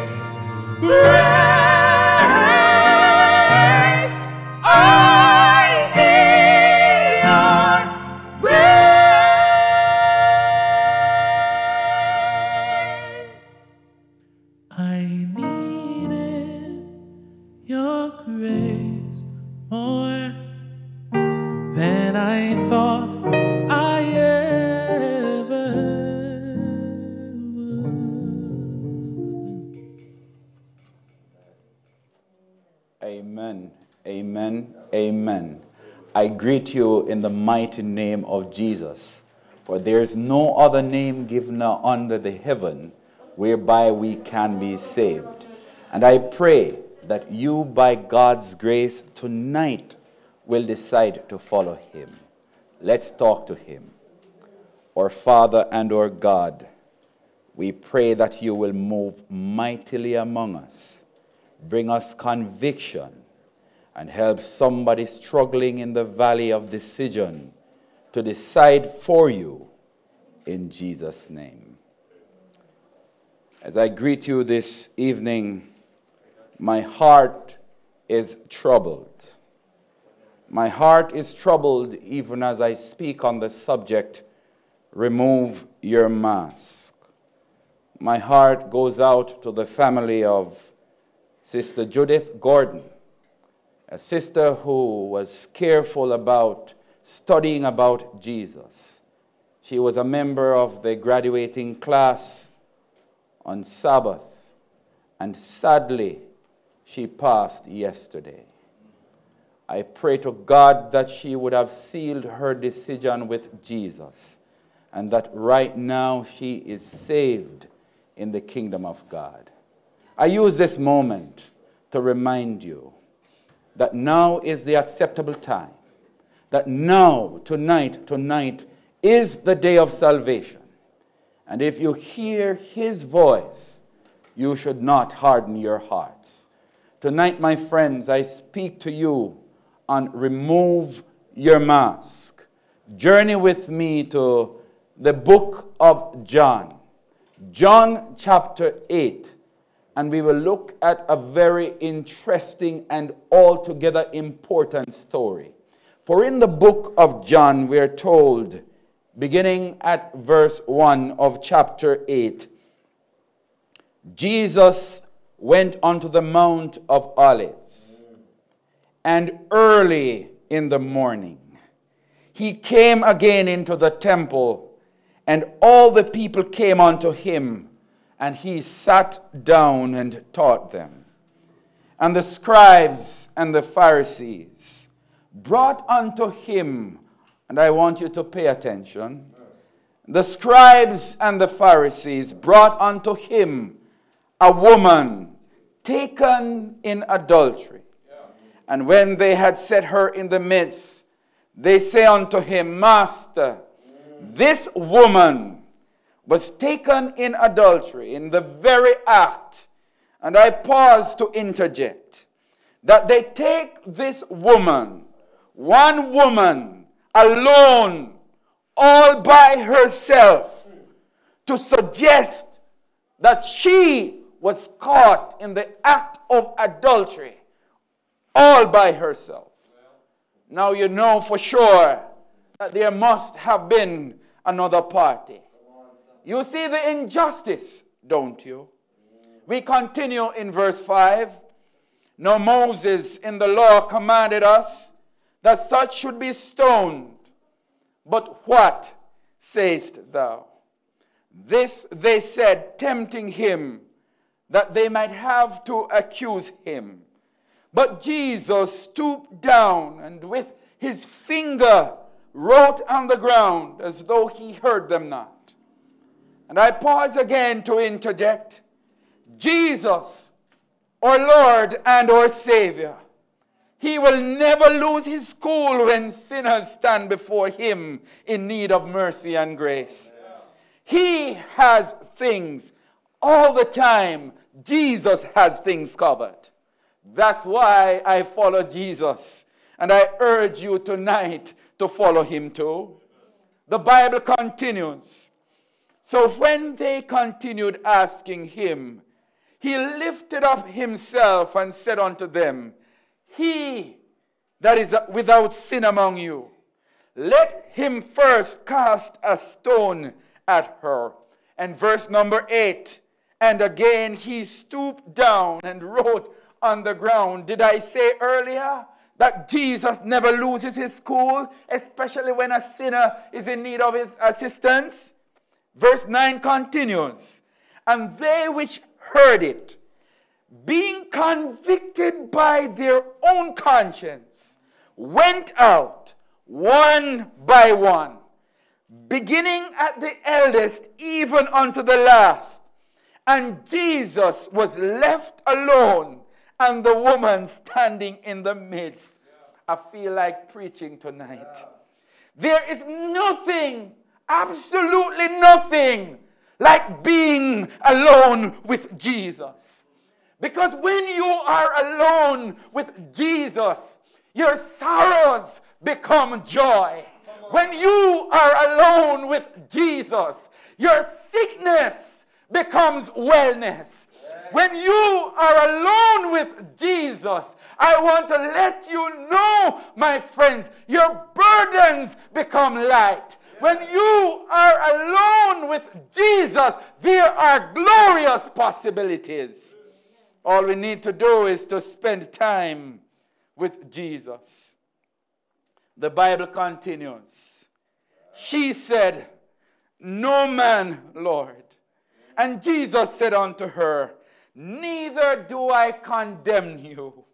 Grace. I need your grace. I needed your grace more than I thought I ever would. Amen, amen, amen. I greet you in the mighty name of Jesus, for there is no other name given under the heaven whereby we can be saved. And I pray that you, by God's grace, tonight will decide to follow him. Let's talk to him. Our Father and our God, we pray that you will move mightily among us, bring us conviction, and help somebody struggling in the valley of decision to decide for you in Jesus' name. As I greet you this evening, my heart is troubled. My heart is troubled even as I speak on the subject, remove your mask. My heart goes out to the family of Sister Judith Gordon, a sister who was careful about studying about Jesus. She was a member of the graduating class on Sabbath, and sadly, she passed yesterday. I pray to God that she would have sealed her decision with Jesus, and that right now she is saved in the kingdom of God. I use this moment to remind you that now is the acceptable time, that now, tonight is the day of salvation. And if you hear his voice, you should not harden your hearts. Tonight, my friends, I speak to you on remove your mask. Journey with me to the book of John. John chapter 8. And we will look at a very interesting and altogether important story. For in the book of John, we are told, beginning at verse 1 of chapter 8, Jesus went unto the Mount of Olives, and early in the morning he came again into the temple, and all the people came unto him, and he sat down and taught them. And the scribes and the Pharisees brought unto him, and I want you to pay attention, the scribes and the Pharisees brought unto him a woman taken in adultery. And when they had set her in the midst, they say unto him, Master, this woman was taken in adultery, in the very act. And I pause to interject that they take this woman, one woman, alone, all by herself, to suggest that she was caught in the act of adultery, all by herself. Now you know for sure that there must have been another party. You see the injustice, don't you? We continue in verse 5. Now Moses in the law commanded us that such should be stoned. But what sayest thou? This they said, tempting him, that they might have to accuse him. But Jesus stooped down and with his finger wrote on the ground as though he heard them not. And I pause again to interject. Jesus, our Lord and our Savior, he will never lose his cool when sinners stand before him in need of mercy and grace. He has things all the time. Jesus has things covered. That's why I follow Jesus. And I urge you tonight to follow him too. The Bible continues. So when they continued asking him, he lifted up himself and said unto them, He that is without sin among you, let him first cast a stone at her. And verse number 8, and again he stooped down and wrote on the ground. Did I say earlier that Jesus never loses his cool, especially when a sinner is in need of his assistance? Verse 9 continues, and they which heard it, being convicted by their own conscience, went out one by one, beginning at the eldest even unto the last. And Jesus was left alone, and the woman standing in the midst. I feel like preaching tonight. There is nothing, absolutely nothing, like being alone with Jesus. Because when you are alone with Jesus, your sorrows become joy. When you are alone with Jesus, your sickness becomes wellness. When you are alone with Jesus, I want to let you know, my friends, your burdens become light. When you are alone with Jesus, there are glorious possibilities. All we need to do is to spend time with Jesus. The Bible continues. She said, No man, Lord. And Jesus said unto her, Neither do I condemn you.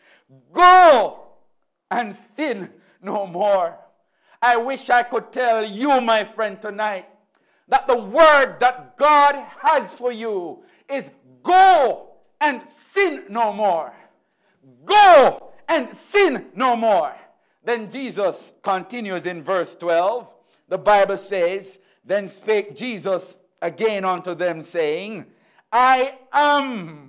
Go and sin no more. I wish I could tell you, my friend, tonight that the word that God has for you is go and sin no more. Go and sin no more. Then Jesus continues in verse 12. The Bible says, Then spake Jesus again unto them, saying, I am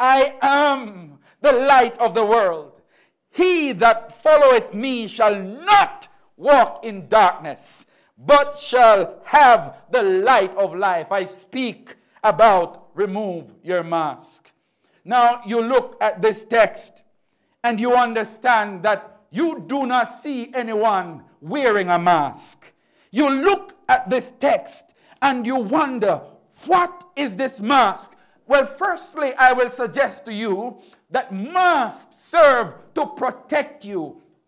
the light of the world. He that followeth me shall not walk in darkness, but shall have the light of life. I speak about remove your mask. Now you look at this text and you understand that you do not see anyone wearing a mask. You look at this text and you wonder, what is this mask? Well, firstly, I will suggest to you that masks serve to protect you.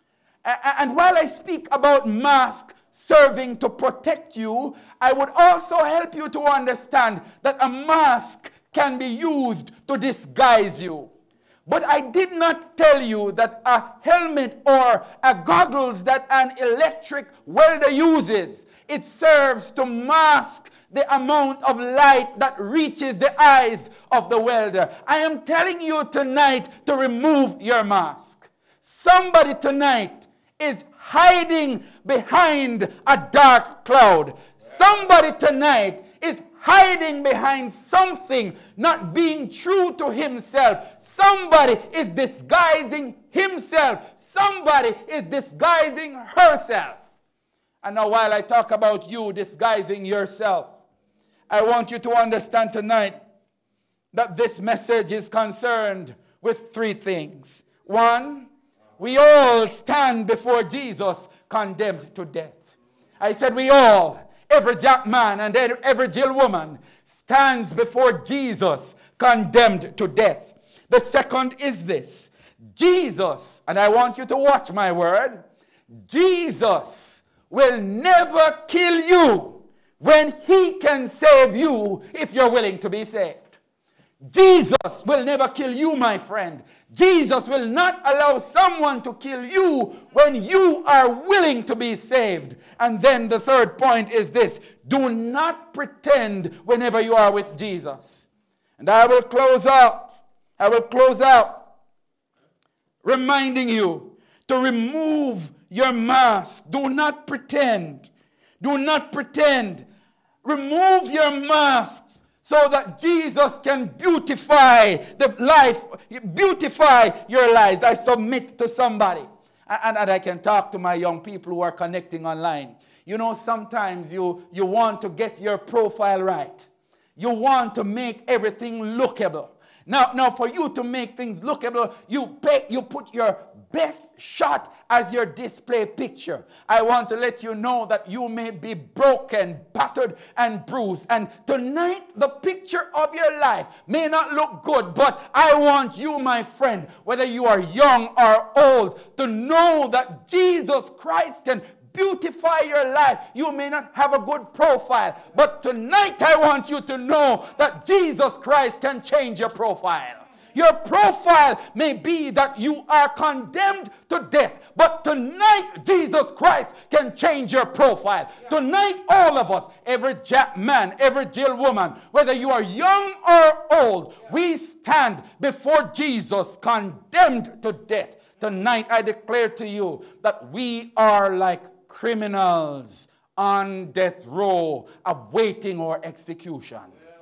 And while I speak about mask serving to protect you, I would also help you to understand that a mask can be used to disguise you. But I did not tell you that a helmet or a goggles that an electric welder uses, it serves to mask the amount of light that reaches the eyes of the welder. I am telling you tonight to remove your mask. Somebody tonight is hiding behind a dark cloud. Somebody tonight is hiding behind something, not being true to himself. Somebody is disguising himself. Somebody is disguising herself. And now while I talk about you disguising yourself, I want you to understand tonight that this message is concerned with three things. One, we all stand before Jesus condemned to death. I said we all, every jack man and every Jill woman stands before Jesus condemned to death. The second is this. Jesus, and I want you to watch my word, Jesus will never kill you when he can save you if you're willing to be saved. Jesus will never kill you, my friend. Jesus will not allow someone to kill you when you are willing to be saved. And then the third point is this. Do not pretend whenever you are with Jesus. And I will close out reminding you to remove your mask. Do not pretend. Do not pretend. Remove your masks so that Jesus can beautify the life, beautify your lives. I submit to somebody. And I can talk to my young people who are connecting online. You know, sometimes you want to get your profile right. You want to make everything lookable. Now, for you to make things lookable, you put your best shot as your display picture. I want to let you know that you may be broken, battered, and bruised. And tonight, the picture of your life may not look good, but I want you, my friend, whether you are young or old, to know that Jesus Christ can beautify your life. You may not have a good profile, but tonight I want you to know that Jesus Christ can change your profile. Your profile may be that you are condemned to death, but tonight Jesus Christ can change your profile. Tonight all of us, every Jack man, every Jill woman, whether you are young or old, we stand before Jesus condemned to death. Tonight I declare to you that we are like criminals on death row awaiting our execution.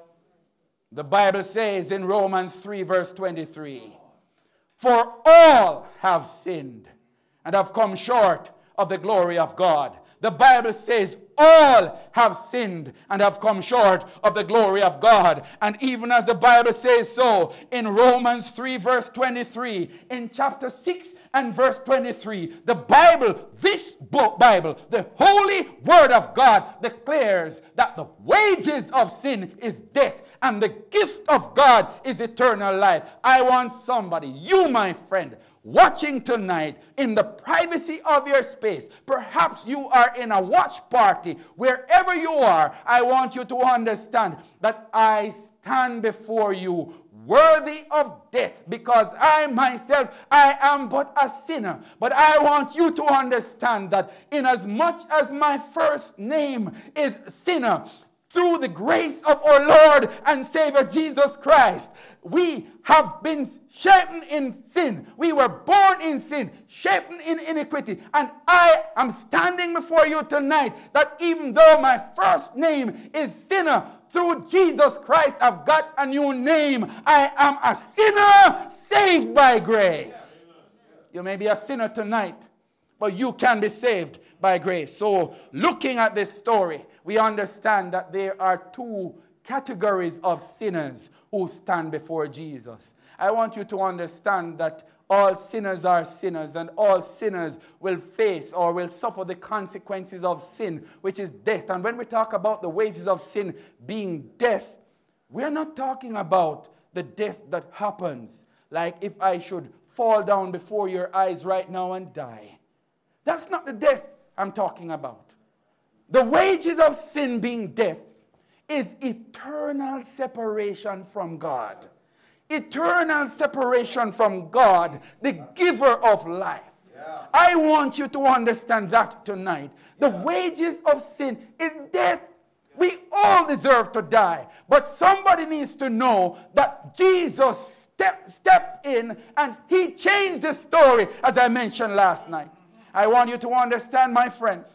The Bible says in Romans 3 verse 23, for all have sinned and have come short of the glory of God. The Bible says all have sinned and have come short of the glory of God. And even as the Bible says so in Romans 3 verse 23, in chapter 6 and verse 23, the Bible, this book, Bible, the holy word of God declares that the wages of sin is death and the gift of God is eternal life. I want somebody, you my friend, watching tonight in the privacy of your space. Perhaps you are in a watch party. Wherever you are, I want you to understand that I stand before you worthy of death, because I myself, I am but a sinner. But I want you to understand that inasmuch as my first name is sinner, through the grace of our Lord and Savior Jesus Christ, we have been shaped in sin. We were born in sin, shaped in iniquity. And I am standing before you tonight that even though my first name is sinner, through Jesus Christ I've got a new name. I am a sinner saved by grace. You may be a sinner tonight, but you can be saved by grace. So looking at this story, we understand that there are two categories of sinners who stand before Jesus. I want you to understand that all sinners are sinners, and all sinners will face or will suffer the consequences of sin, which is death. And when we talk about the wages of sin being death, we're not talking about the death that happens, like if I should fall down before your eyes right now and die. That's not the death I'm talking about. The wages of sin being death is eternal separation from God. Eternal separation from God, the giver of life. I want you to understand that tonight. The wages of sin is death. We all deserve to die. But somebody needs to know that Jesus stepped in and he changed the story, as I mentioned last night. I want you to understand, my friends,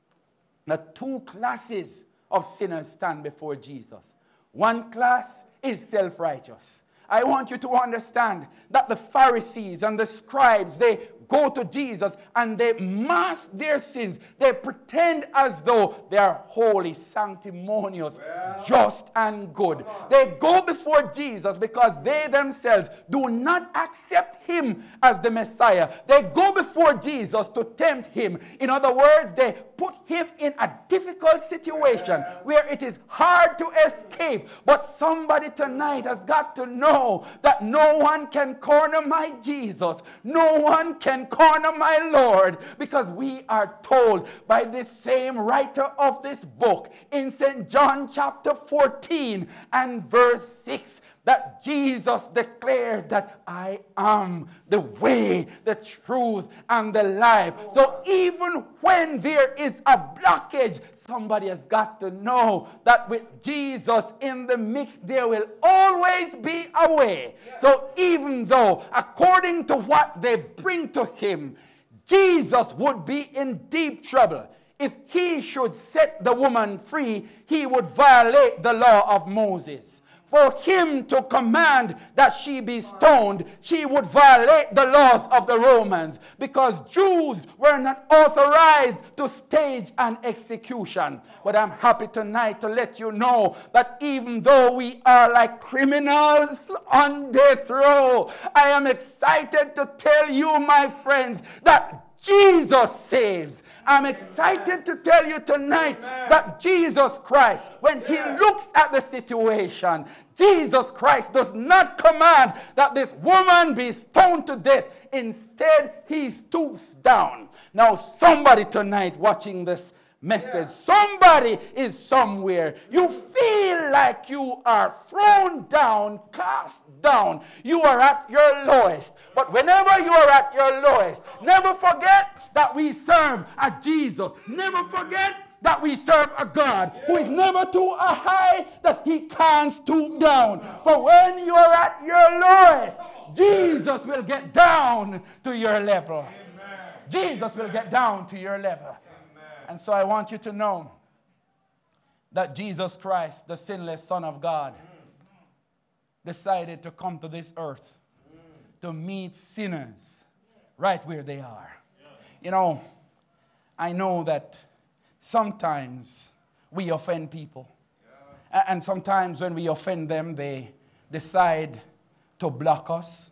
that two classes of sinners stand before Jesus. One class is self-righteous. I want you to understand that the Pharisees and the scribes, they go to Jesus and they mask their sins. They pretend as though they are holy, sanctimonious, just and good. They go before Jesus because they themselves do not accept him as the Messiah. They go before Jesus to tempt him. In other words, they put him in a difficult situation where it is hard to escape. But somebody tonight has got to know that no one can corner my Jesus. No one can corner my Lord, because we are told by this same writer of this book in St. John chapter 14 and verse 6 that Jesus declared that I am the way, the truth, and the life. So even when there is a blockage, somebody has got to know that with Jesus in the mix, there will always be a way. So even though, according to what they bring to him, Jesus would be in deep trouble. If he should set the woman free, he would violate the law of Moses. For him to command that she be stoned, she would violate the laws of the Romans, because Jews were not authorized to stage an execution. But I'm happy tonight to let you know that even though we are like criminals on death row, I am excited to tell you, my friends, that Jesus saves. I'm excited to tell you tonight that Jesus Christ, when he looks at the situation, Jesus Christ does not command that this woman be stoned to death. Instead, he stoops down. Now, somebody tonight watching this message, somebody is somewhere. You feel like you are thrown down, cast down. You are at your lowest. But whenever you are at your lowest, never forget that we serve a Jesus. Never forget that we serve a God who is never too high that he can't stoop down. For when you are at your lowest, Jesus will get down to your level. Jesus will get down to your level. And so I want you to know that Jesus Christ, the sinless Son of God, decided to come to this earth to meet sinners right where they are. You know, I know that sometimes we offend people. And sometimes when we offend them, they decide to block us.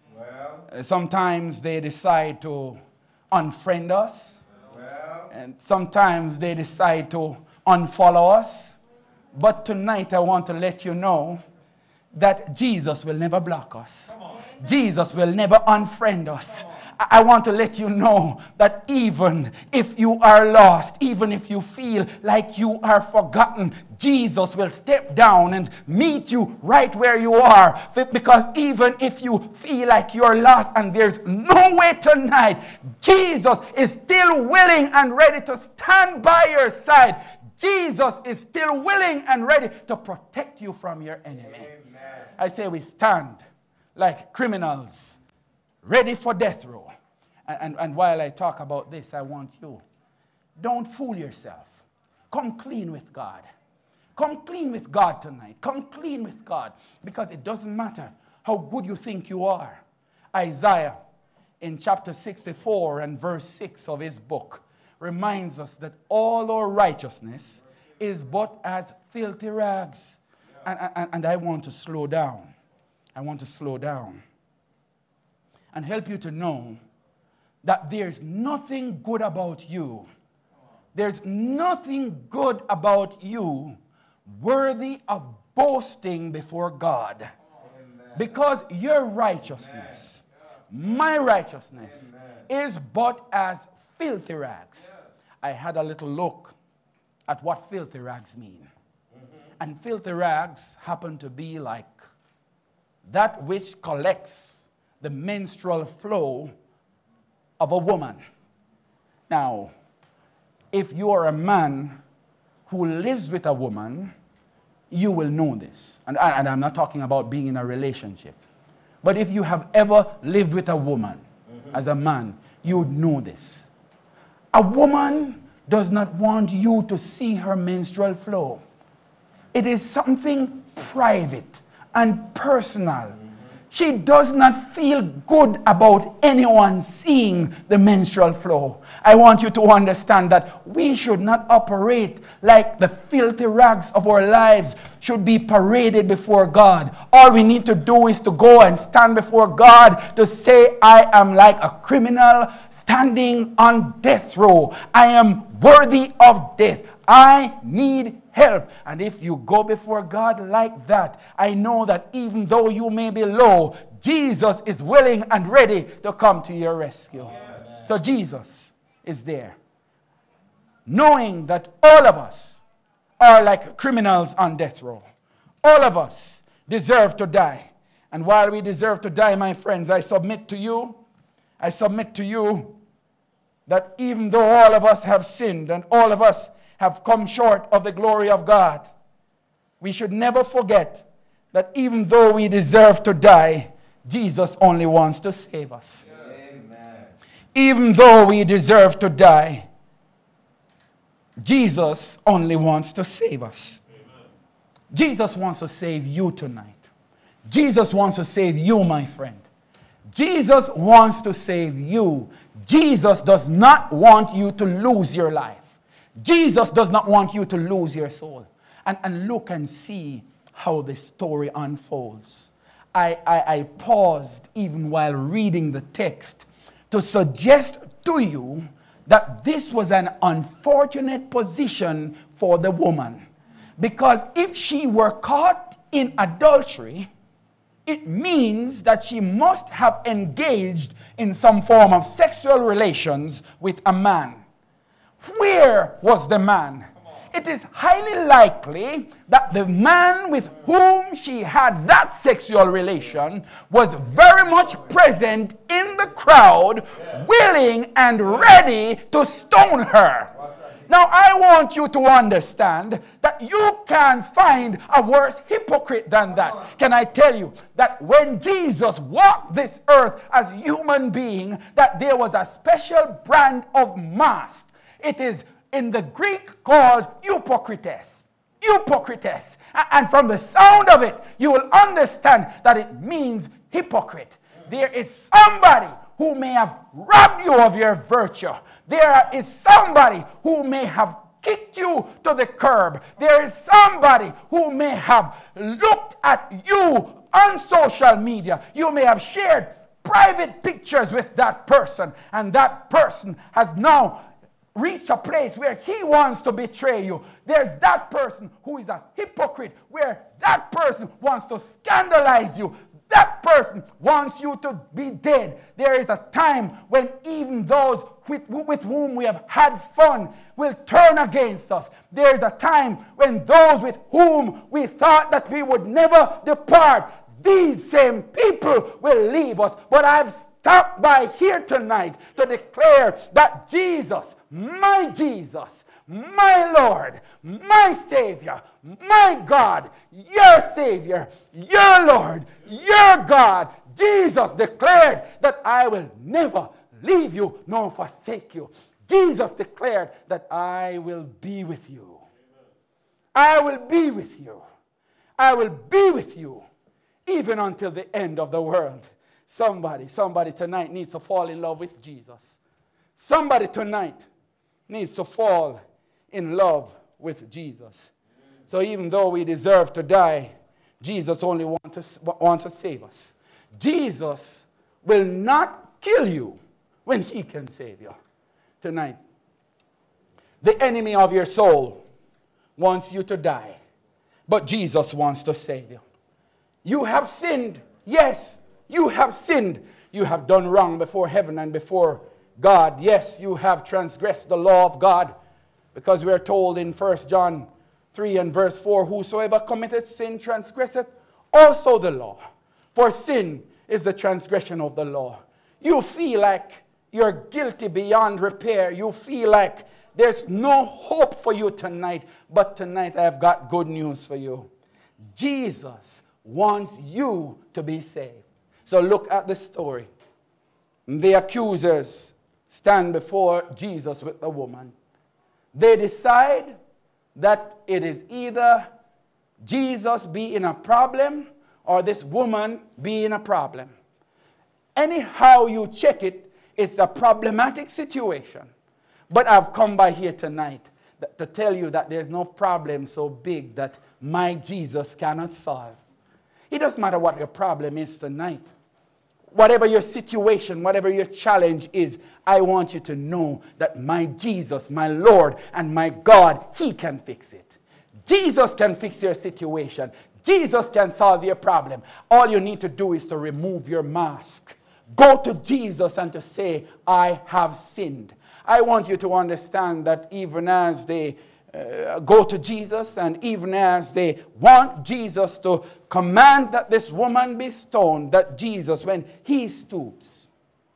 Sometimes they decide to unfriend us. And sometimes they decide to unfollow us. But tonight I want to let you know that Jesus will never block us. Jesus will never unfriend us. I want to let you know that even if you are lost, even if you feel like you are forgotten, Jesus will step down and meet you right where you are. Because even if you feel like you're lost and there's no way tonight, Jesus is still willing and ready to stand by your side. Jesus is still willing and ready to protect you from your enemy. Amen. I say we stand like criminals ready for death row. And while I talk about this, I want you, don't fool yourself. Come clean with God. Come clean with God tonight. Come clean with God. Because it doesn't matter how good you think you are. Isaiah in chapter 64 and verse 6 of his book reminds us that all our righteousness is but as filthy rags. And I want to slow down. I want to slow down and help you to know that there's nothing good about you. There's nothing good about you worthy of boasting before God. Because your righteousness, my righteousness, is but as filthy rags. I had a little look at what filthy rags mean. And filthy rags happen to be like that which collects the menstrual flow of a woman. Now, if you are a man who lives with a woman, you will know this. And I'm not talking about being in a relationship. But if you have ever lived with a woman as a man, you would know this. A woman does not want you to see her menstrual flow. It is something private and personal. She does not feel good about anyone seeing the menstrual flow. I want you to understand that we should not operate like the filthy rags of our lives should be paraded before God. All we need to do is to go and stand before God to say, I am like a criminal standing on death row. I am worthy of death. I need help. And if you go before God like that, I know that even though you may be low, Jesus is willing and ready to come to your rescue. Amen. So Jesus is there. Knowing that all of us are like criminals on death row. All of us deserve to die. And while we deserve to die, my friends, I submit to you that even though all of us have sinned and all of us have come short of the glory of God, we should never forget that even though we deserve to die, Jesus only wants to save us. Amen. Even though we deserve to die, Jesus only wants to save us. Amen. Jesus wants to save you tonight. Jesus wants to save you, my friend. Jesus wants to save you. Jesus does not want you to lose your life. Jesus does not want you to lose your soul. And look and see how the story unfolds. I paused even while reading the text to suggest to you that this was an unfortunate position for the woman. Because if she were caught in adultery, it means that she must have engaged in some form of sexual relations with a man. Where was the man? It is highly likely that the man with whom she had that sexual relation was very much present in the crowd, willing and ready to stone her. Now, I want you to understand that you can find a worse hypocrite than that. Can I tell you that when Jesus walked this earth as a human being, that there was a special brand of mask. It is in the Greek called hypocrites. Hypocrites. And from the sound of it, you will understand that it means hypocrite. There is somebody who may have robbed you of your virtue. There is somebody who may have kicked you to the curb. There is somebody who may have looked at you on social media. You may have shared private pictures with that person, and that person has now reach a place where he wants to betray you. There's that person who is a hypocrite, where that person wants to scandalize you. That person wants you to be dead. There is a time when even those with whom we have had fun will turn against us. There is a time when those with whom we thought that we would never depart, these same people will leave us. But I've stopped by here tonight to declare that Jesus, my Lord, my Savior, my God, your Savior, your Lord, your God, Jesus declared that I will never leave you nor forsake you. Jesus declared that I will be with you. I will be with you. I will be with you even until the end of the world. Somebody tonight needs to fall in love with Jesus. Somebody tonight needs to fall in love with Jesus. So even though we deserve to die, Jesus only wants to save us. Jesus will not kill you when he can save you. Tonight, the enemy of your soul wants you to die, but Jesus wants to save you. You have sinned. Yes, you have sinned. You have done wrong before heaven and before God. Yes, you have transgressed the law of God, because we are told in 1 John 3 and verse 4, whosoever committeth sin transgresseth also the law. For sin is the transgression of the law. You feel like you're guilty beyond repair. You feel like there's no hope for you tonight. But tonight I've got good news for you. Jesus wants you to be saved. So look at the story. The accusers stand before Jesus with the woman. They decide that it is either Jesus being a problem or this woman being a problem. Anyhow you check it, it's a problematic situation. But I've come by here tonight to tell you that there's no problem so big that my Jesus cannot solve. It doesn't matter what your problem is tonight. Whatever your situation, whatever your challenge is, I want you to know that my Jesus, my Lord, and my God, He can fix it. Jesus can fix your situation. Jesus can solve your problem. All you need to do is to remove your mask. Go to Jesus and to say, I have sinned. I want you to understand that even as they go to Jesus, and even as they want Jesus to command that this woman be stoned, that Jesus, when He stoops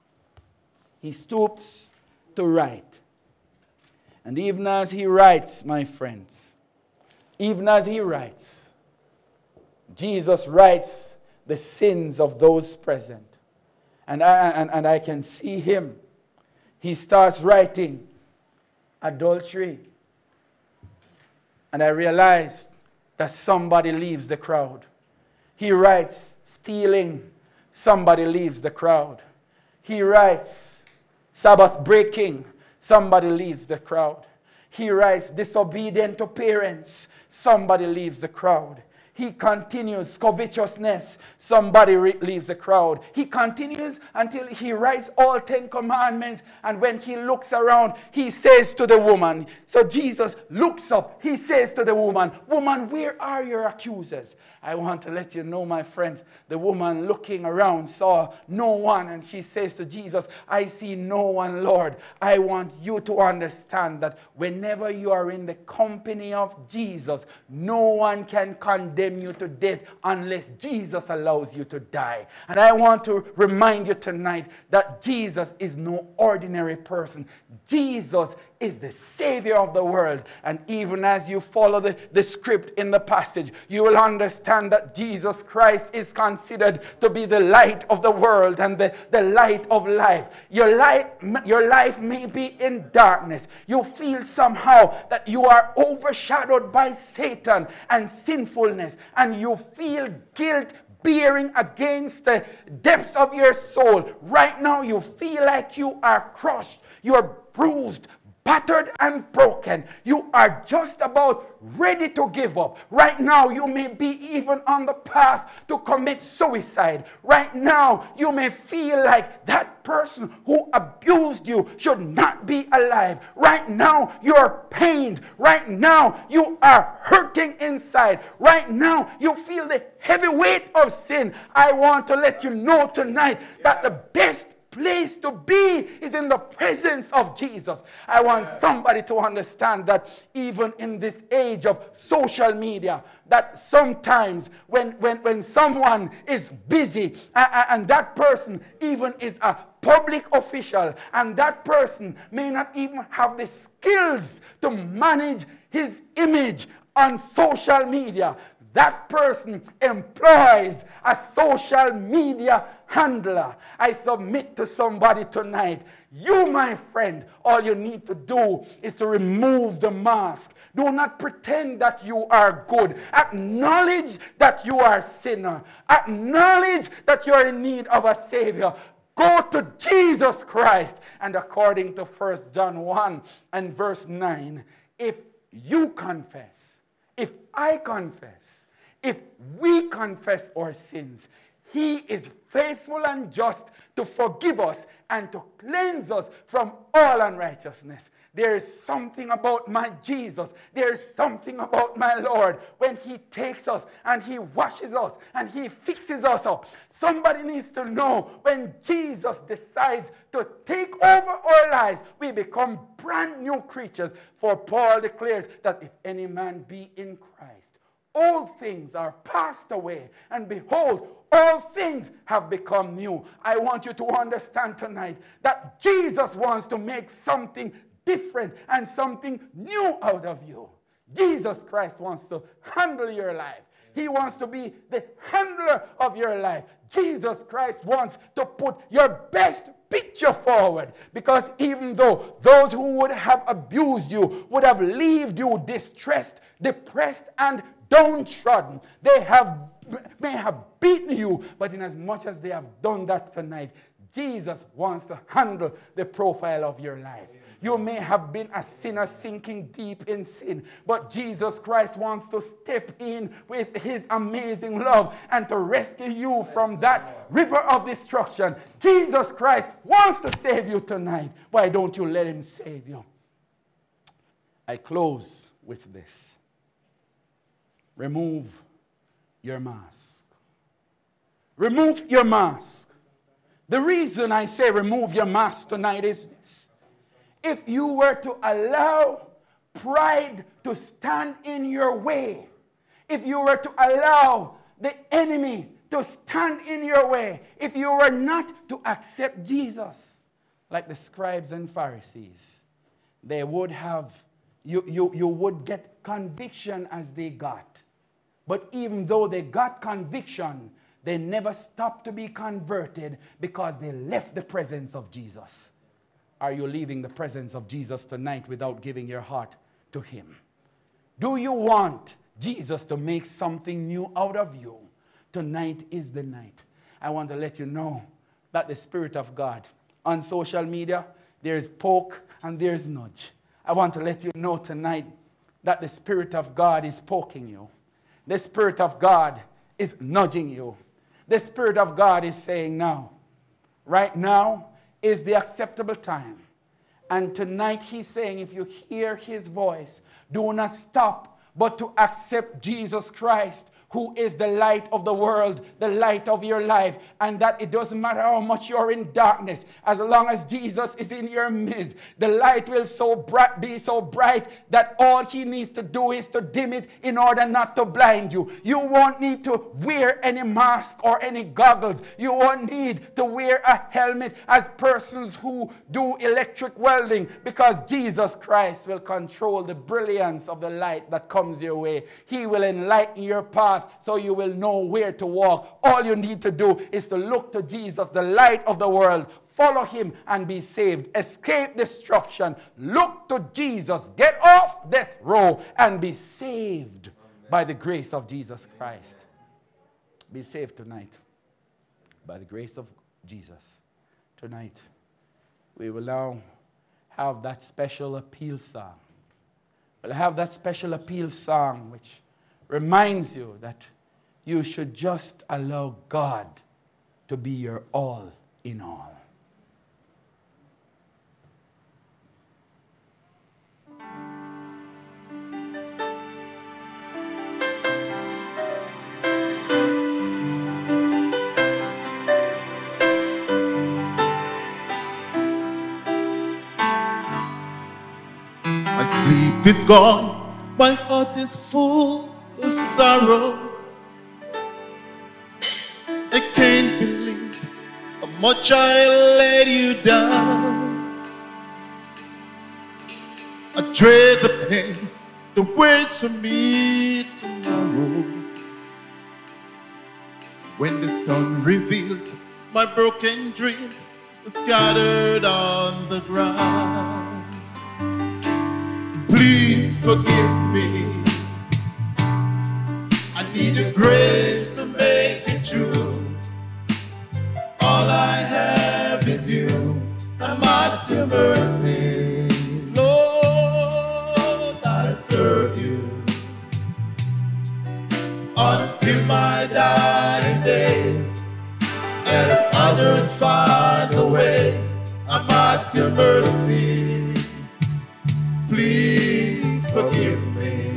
to write. And even as He writes, my friends, even as He writes, Jesus writes the sins of those present. And I can see Him. He starts writing adultery. And I realized that somebody leaves the crowd. He writes stealing. Somebody leaves the crowd. He writes Sabbath breaking. Somebody leaves the crowd. He writes disobedient to parents. Somebody leaves the crowd. He continues covetousness. Somebody leaves the crowd. He continues until he writes all 10 commandments. And when he looks around, he says to the woman. So Jesus looks up. He says to the woman, woman, where are your accusers? I want to let you know, my friends, the woman looking around saw no one. And she says to Jesus, I see no one, Lord. I want you to understand that whenever you are in the company of Jesus, no one can condemn you to death unless Jesus allows you to die. And I want to remind you tonight that Jesus is no ordinary person. Jesus is the Savior of the world. And even as you follow the script in the passage, you will understand that Jesus Christ is considered to be the light of the world and the light of life. Your life may be in darkness. You feel somehow that you are overshadowed by Satan and sinfulness, and you feel guilt bearing against the depths of your soul. Right now you feel like you are crushed, you are bruised, battered and broken. You are just about ready to give up. Right now you may be even on the path to commit suicide. Right now you may feel like that person who abused you should not be alive. Right now you're pained. Right now you are hurting inside. Right now you feel the heavy weight of sin. I want to let you know tonight that the best place to be is in the presence of Jesus. I want somebody to understand that even in this age of social media, that sometimes when someone is busy and that person even is a public official and that person may not even have the skills to manage his image on social media, that person employs a social media handler. I submit to somebody tonight. You, my friend, all you need to do is to remove the mask. Do not pretend that you are good. Acknowledge that you are a sinner. Acknowledge that you are in need of a Savior. Go to Jesus Christ. And according to 1 John 1 and verse 9, if you confess, if I confess, if we confess our sins, He is faithful and just to forgive us and to cleanse us from all unrighteousness. There is something about my Jesus. There is something about my Lord when he takes us and he washes us and he fixes us up. Somebody needs to know when Jesus decides to take over our lives, we become brand new creatures. For Paul declares that if any man be in Christ, all things are passed away, and behold, all things have become new. I want you to understand tonight that Jesus wants to make something different and something new out of you. Jesus Christ wants to handle your life. He wants to be the handler of your life. Jesus Christ wants to put your best picture forward, because even though those who would have abused you, would have left you distressed, depressed, and downtrodden, they may have beaten you, but in as much as they have done that tonight, Jesus wants to handle the profile of your life. You may have been a sinner sinking deep in sin, but Jesus Christ wants to step in with his amazing love and to rescue you from that river of destruction. Jesus Christ wants to save you tonight. Why don't you let him save you? I close with this. Remove your mask. Remove your mask. The reason I say remove your mask tonight is this. If you were to allow pride to stand in your way, if you were to allow the enemy to stand in your way, if you were not to accept Jesus, like the scribes and Pharisees, they would have, you would get conviction as they got. But even though they got conviction, they never stopped to be converted because they left the presence of Jesus. Are you leaving the presence of Jesus tonight without giving your heart to him? Do you want Jesus to make something new out of you? Tonight is the night. I want to let you know that the Spirit of God, on social media, there is poke and there is nudge. I want to let you know tonight that the Spirit of God is poking you. The Spirit of God is nudging you. The Spirit of God is saying now, right now is the acceptable time. And tonight he's saying, if you hear his voice, do not stop, but to accept Jesus Christ, who is the light of the world, the light of your life, and that it doesn't matter how much you're in darkness, as long as Jesus is in your midst, the light will be so bright that all he needs to do is to dim it in order not to blind you. You won't need to wear any mask or any goggles. You won't need to wear a helmet as persons who do electric welding, because Jesus Christ will control the brilliance of the light that comes your way. He will enlighten your path, so you will know where to walk. All you need to do is to look to Jesus, the light of the world. Follow him and be saved. Escape destruction. Look to Jesus. Get off death row and be saved by the grace of Jesus Christ. Be saved tonight by the grace of Jesus. Tonight, we will now have that special appeal song. We'll have that special appeal song which reminds you that you should just allow God to be your all in all. My sleep is gone, my heart is full of sorrow. I can't believe how much I let you down. I dread the pain that waits for me tomorrow, when the sun reveals my broken dreams scattered on the ground. Please forgive me. I need your grace to make it true. All I have is you. I'm at your mercy. Lord, I serve you until my dying days. others find a way. I'm at your mercy. Please forgive me.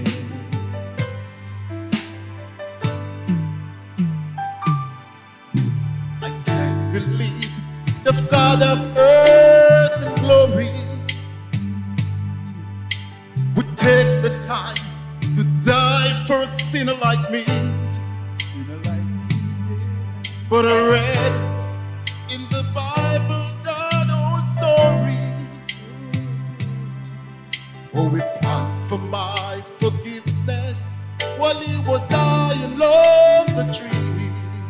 I can't believe the God of earth and glory would take the time to die for a sinner like me. But I read in the Bible that old story. Oh, we planned for my forgiveness while he was dying on the tree.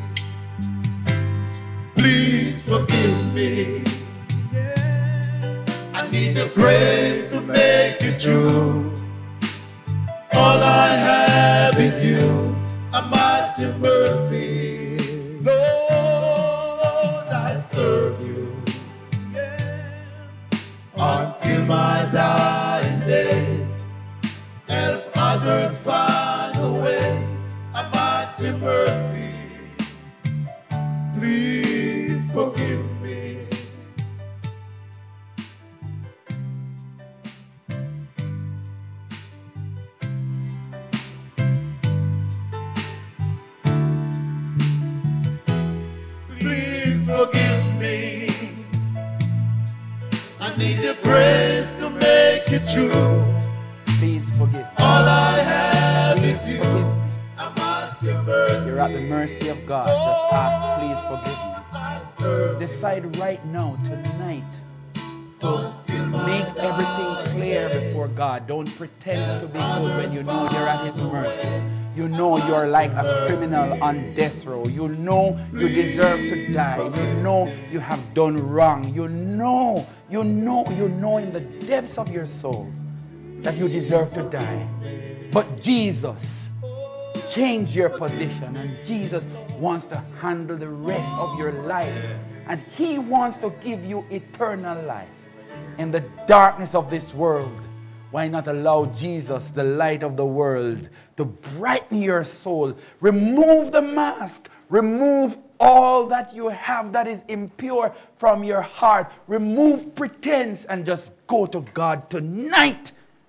Please forgive me. Yes, I need the grace to make it true. All I have is you. I'm at your mercy. Lord, I serve you. Yes, until my dying days. Help others find the way. I'm at your mercy. Please forgive me. Please forgive me. I need the grace to make it true. Please forgive me. All I have Please is you. forgive me. I'm at your mercy. You're at the mercy of God. Just ask, please forgive me. Decide right now, tonight, to make everything clear before God. Don't pretend to be good when you know you're at His mercy. You know you're like a criminal on death row. You know you deserve to die. You know you have done wrong. You know in the depths of your soul that you deserve to die. But Jesus changed your position, and Jesus wants to handle the rest of your life. And He wants to give you eternal life. In the darkness of this world, why not allow Jesus, the light of the world, to brighten your soul? Remove the mask. Remove all that you have that is impure from your heart. Remove pretense and just go to God tonight.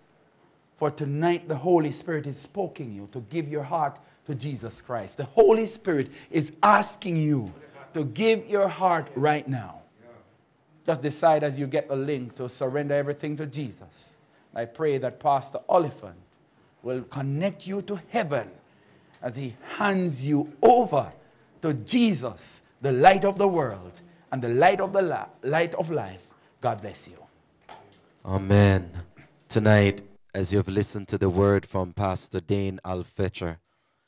For tonight the Holy Spirit is poking you to give your heart to Jesus Christ. The Holy Spirit is asking you to give your heart right now. Just decide as you get the link to surrender everything to Jesus. I pray that Pastor Oliphant will connect you to heaven as he hands you over to Jesus, the light of the world and the light of life. God bless you. Amen. Tonight, as you've listened to the word from Pastor Dane Fletcher,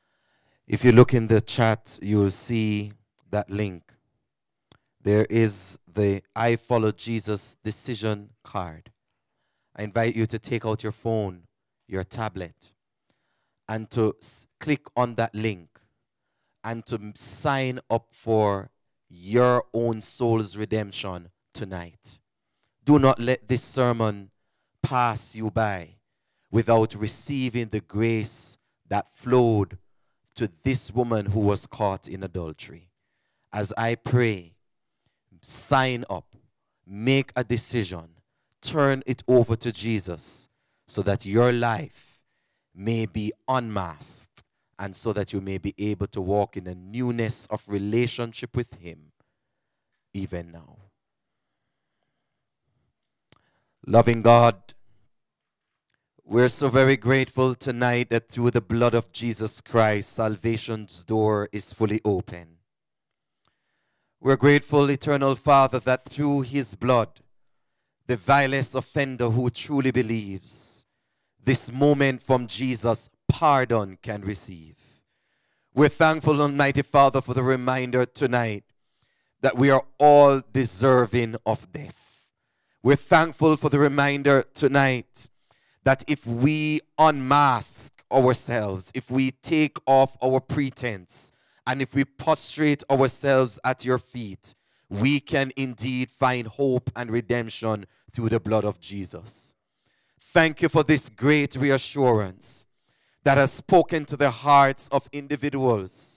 if you look in the chat, you'll see that link. There is the I Follow Jesus decision card. I invite you to take out your phone, your tablet, and to click on that link and to sign up for your own soul's redemption tonight. Do not let this sermon pass you by without receiving the grace that flowed to this woman who was caught in adultery. As I pray, sign up, make a decision, turn it over to Jesus so that your life may be unmasked and so that you may be able to walk in a newness of relationship with Him even now. Loving God, we're so very grateful tonight that through the blood of Jesus Christ, salvation's door is fully open. We're grateful, Eternal Father, that through His blood, the vilest offender who truly believes, this moment from Jesus, pardon can receive. We're thankful, Almighty Father, for the reminder tonight that we are all deserving of death. We're thankful for the reminder tonight that if we unmask ourselves, if we take off our pretense, and if we prostrate ourselves at your feet, we can indeed find hope and redemption through the blood of Jesus. Thank you for this great reassurance that has spoken to the hearts of individuals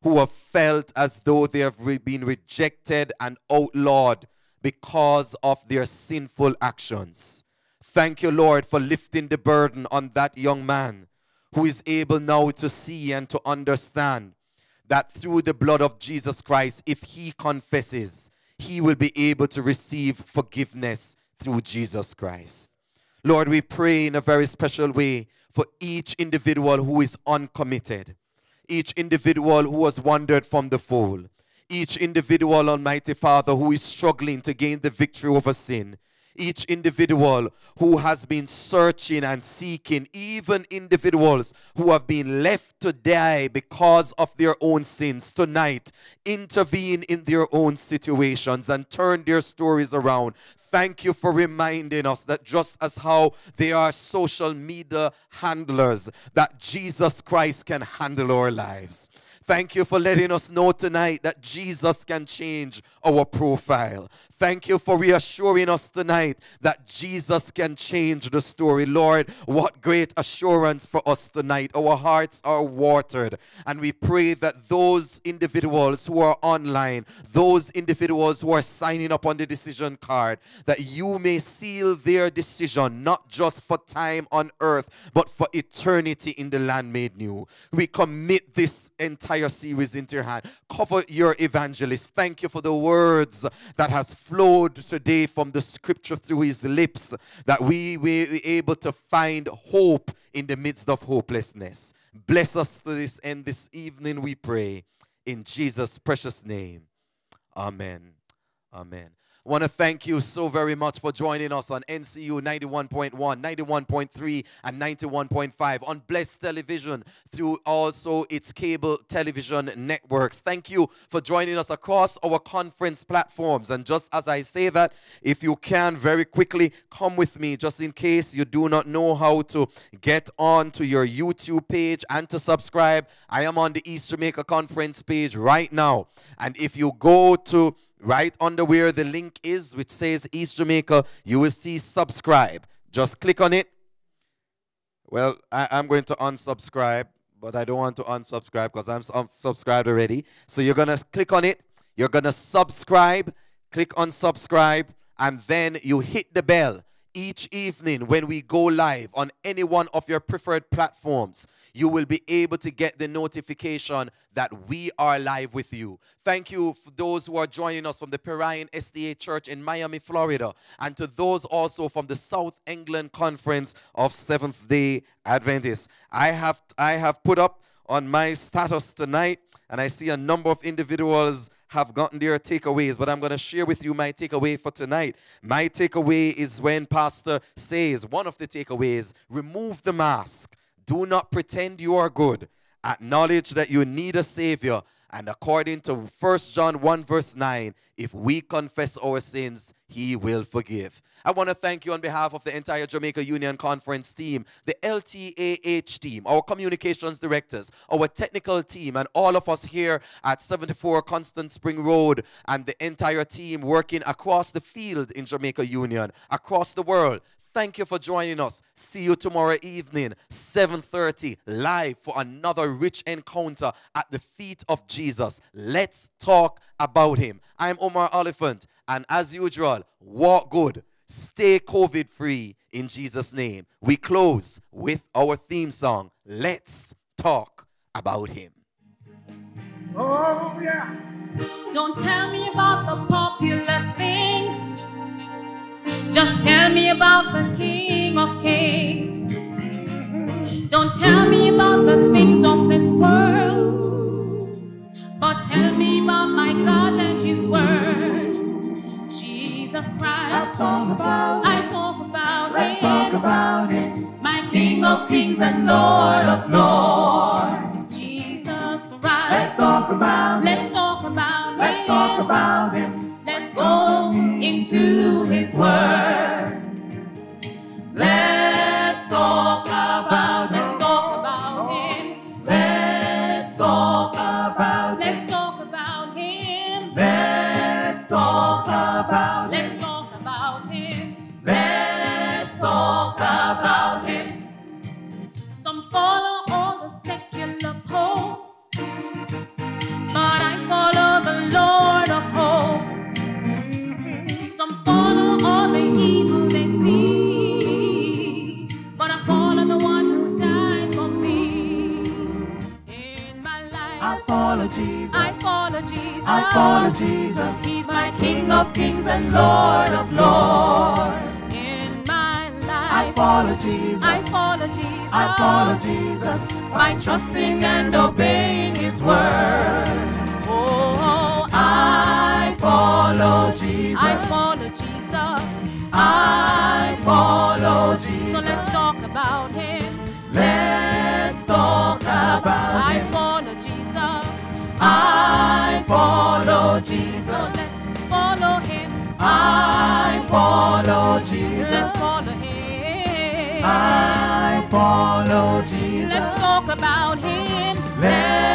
who have felt as though they have been rejected and outlawed because of their sinful actions. Thank you, Lord, for lifting the burden on that young man who is able now to see and to understand that through the blood of Jesus Christ, if he confesses, he will be able to receive forgiveness through Jesus Christ. Lord, we pray in a very special way for each individual who is uncommitted, each individual who has wandered from the fold, each individual, Almighty Father, who is struggling to gain the victory over sin, each individual who has been searching and seeking, even individuals who have been left to die because of their own sins. Tonight, intervene in their own situations and turn their stories around. Thank you for reminding us that just as how they are social media handlers, that Jesus Christ can handle our lives. Thank you for letting us know tonight that Jesus can change our profile. Thank you for reassuring us tonight that Jesus can change the story. Lord, what great assurance for us tonight. Our hearts are watered. And we pray that those individuals who are online, those individuals who are signing up on the decision card, that you may seal their decision, not just for time on earth, but for eternity in the land made new. We commit this entire series into your hand. Cover your evangelist. Thank you for the words that has flowed today from the scripture through his lips, that we will be able to find hope in the midst of hopelessness. Bless us to this end this evening, we pray. In Jesus' precious name. Amen. Amen. I want to thank you so very much for joining us on NCU 91.1, 91.3, and 91.5 on Blessed Television through also its cable television networks. Thank you for joining us across our conference platforms. And just as I say that, if you can very quickly come with me, just in case you do not know how to get on to your YouTube page and to subscribe. I am on the East Jamaica Conference page right now. And if you go to right under where the link is, which says East Jamaica, you will see subscribe. Just click on it. Well, I'm going to unsubscribe, but I don't want to unsubscribe because I'm subscribed already. So you're going to click on it. You're going to subscribe. Click on subscribe, and then you hit the bell. Each evening when we go live on any one of your preferred platforms, you will be able to get the notification that we are live with you. Thank you for those who are joining us from the Perrine SDA Church in Miami, Florida, and to those also from the South England Conference of Seventh-day Adventists. I have put up on my status tonight, and I see a number of individuals have gotten their takeaways, but I'm going to share with you my takeaway for tonight. My takeaway is when Pastor says, one of the takeaways, remove the mask. Do not pretend you are good. Acknowledge that you need a Savior. And according to 1 John 1 verse 9, if we confess our sins, He will forgive. I want to thank you on behalf of the entire Jamaica Union Conference team, the LTAH team, our communications directors, our technical team, and all of us here at 74 Constant Spring Road, and the entire team working across the field in Jamaica Union, across the world. Thank you for joining us. See you tomorrow evening, 7:30, live for another rich encounter at the feet of Jesus. Let's talk about Him. I'm Omar Oliphant, and as usual, walk good, stay COVID-free in Jesus' name. We close with our theme song, Let's Talk About Him. Oh, yeah. Don't tell me about the popular things. Just tell me about the King of Kings. Don't tell me about the things of this world, but tell me about my God and His Word. Jesus Christ, I talk about Let's Him. talk about Him. My King of Kings and Lord of Lords. Jesus Christ, Let's talk about Him. let's talk about Let's Him. talk about Him. Let's go into His Word. Let's talk about Him. Let's talk about Him. Let's talk about Him. Let's talk about Him. Let's talk about Him. Let's talk about Him. Let's talk about Him. Some follow all the follow Jesus. I follow Jesus. I follow Jesus. He's my King of kings and Lord of lords. in my life. I follow Jesus. I follow Jesus. I follow Jesus by trusting and obeying His word. Oh, I follow Jesus. I follow Jesus. I follow Jesus. So let's talk about Him. Let's talk about I Him. follow Jesus. I follow Jesus. So let's follow Him. I follow Jesus. Let's follow Him. I follow Jesus. Let's talk about Him. Let's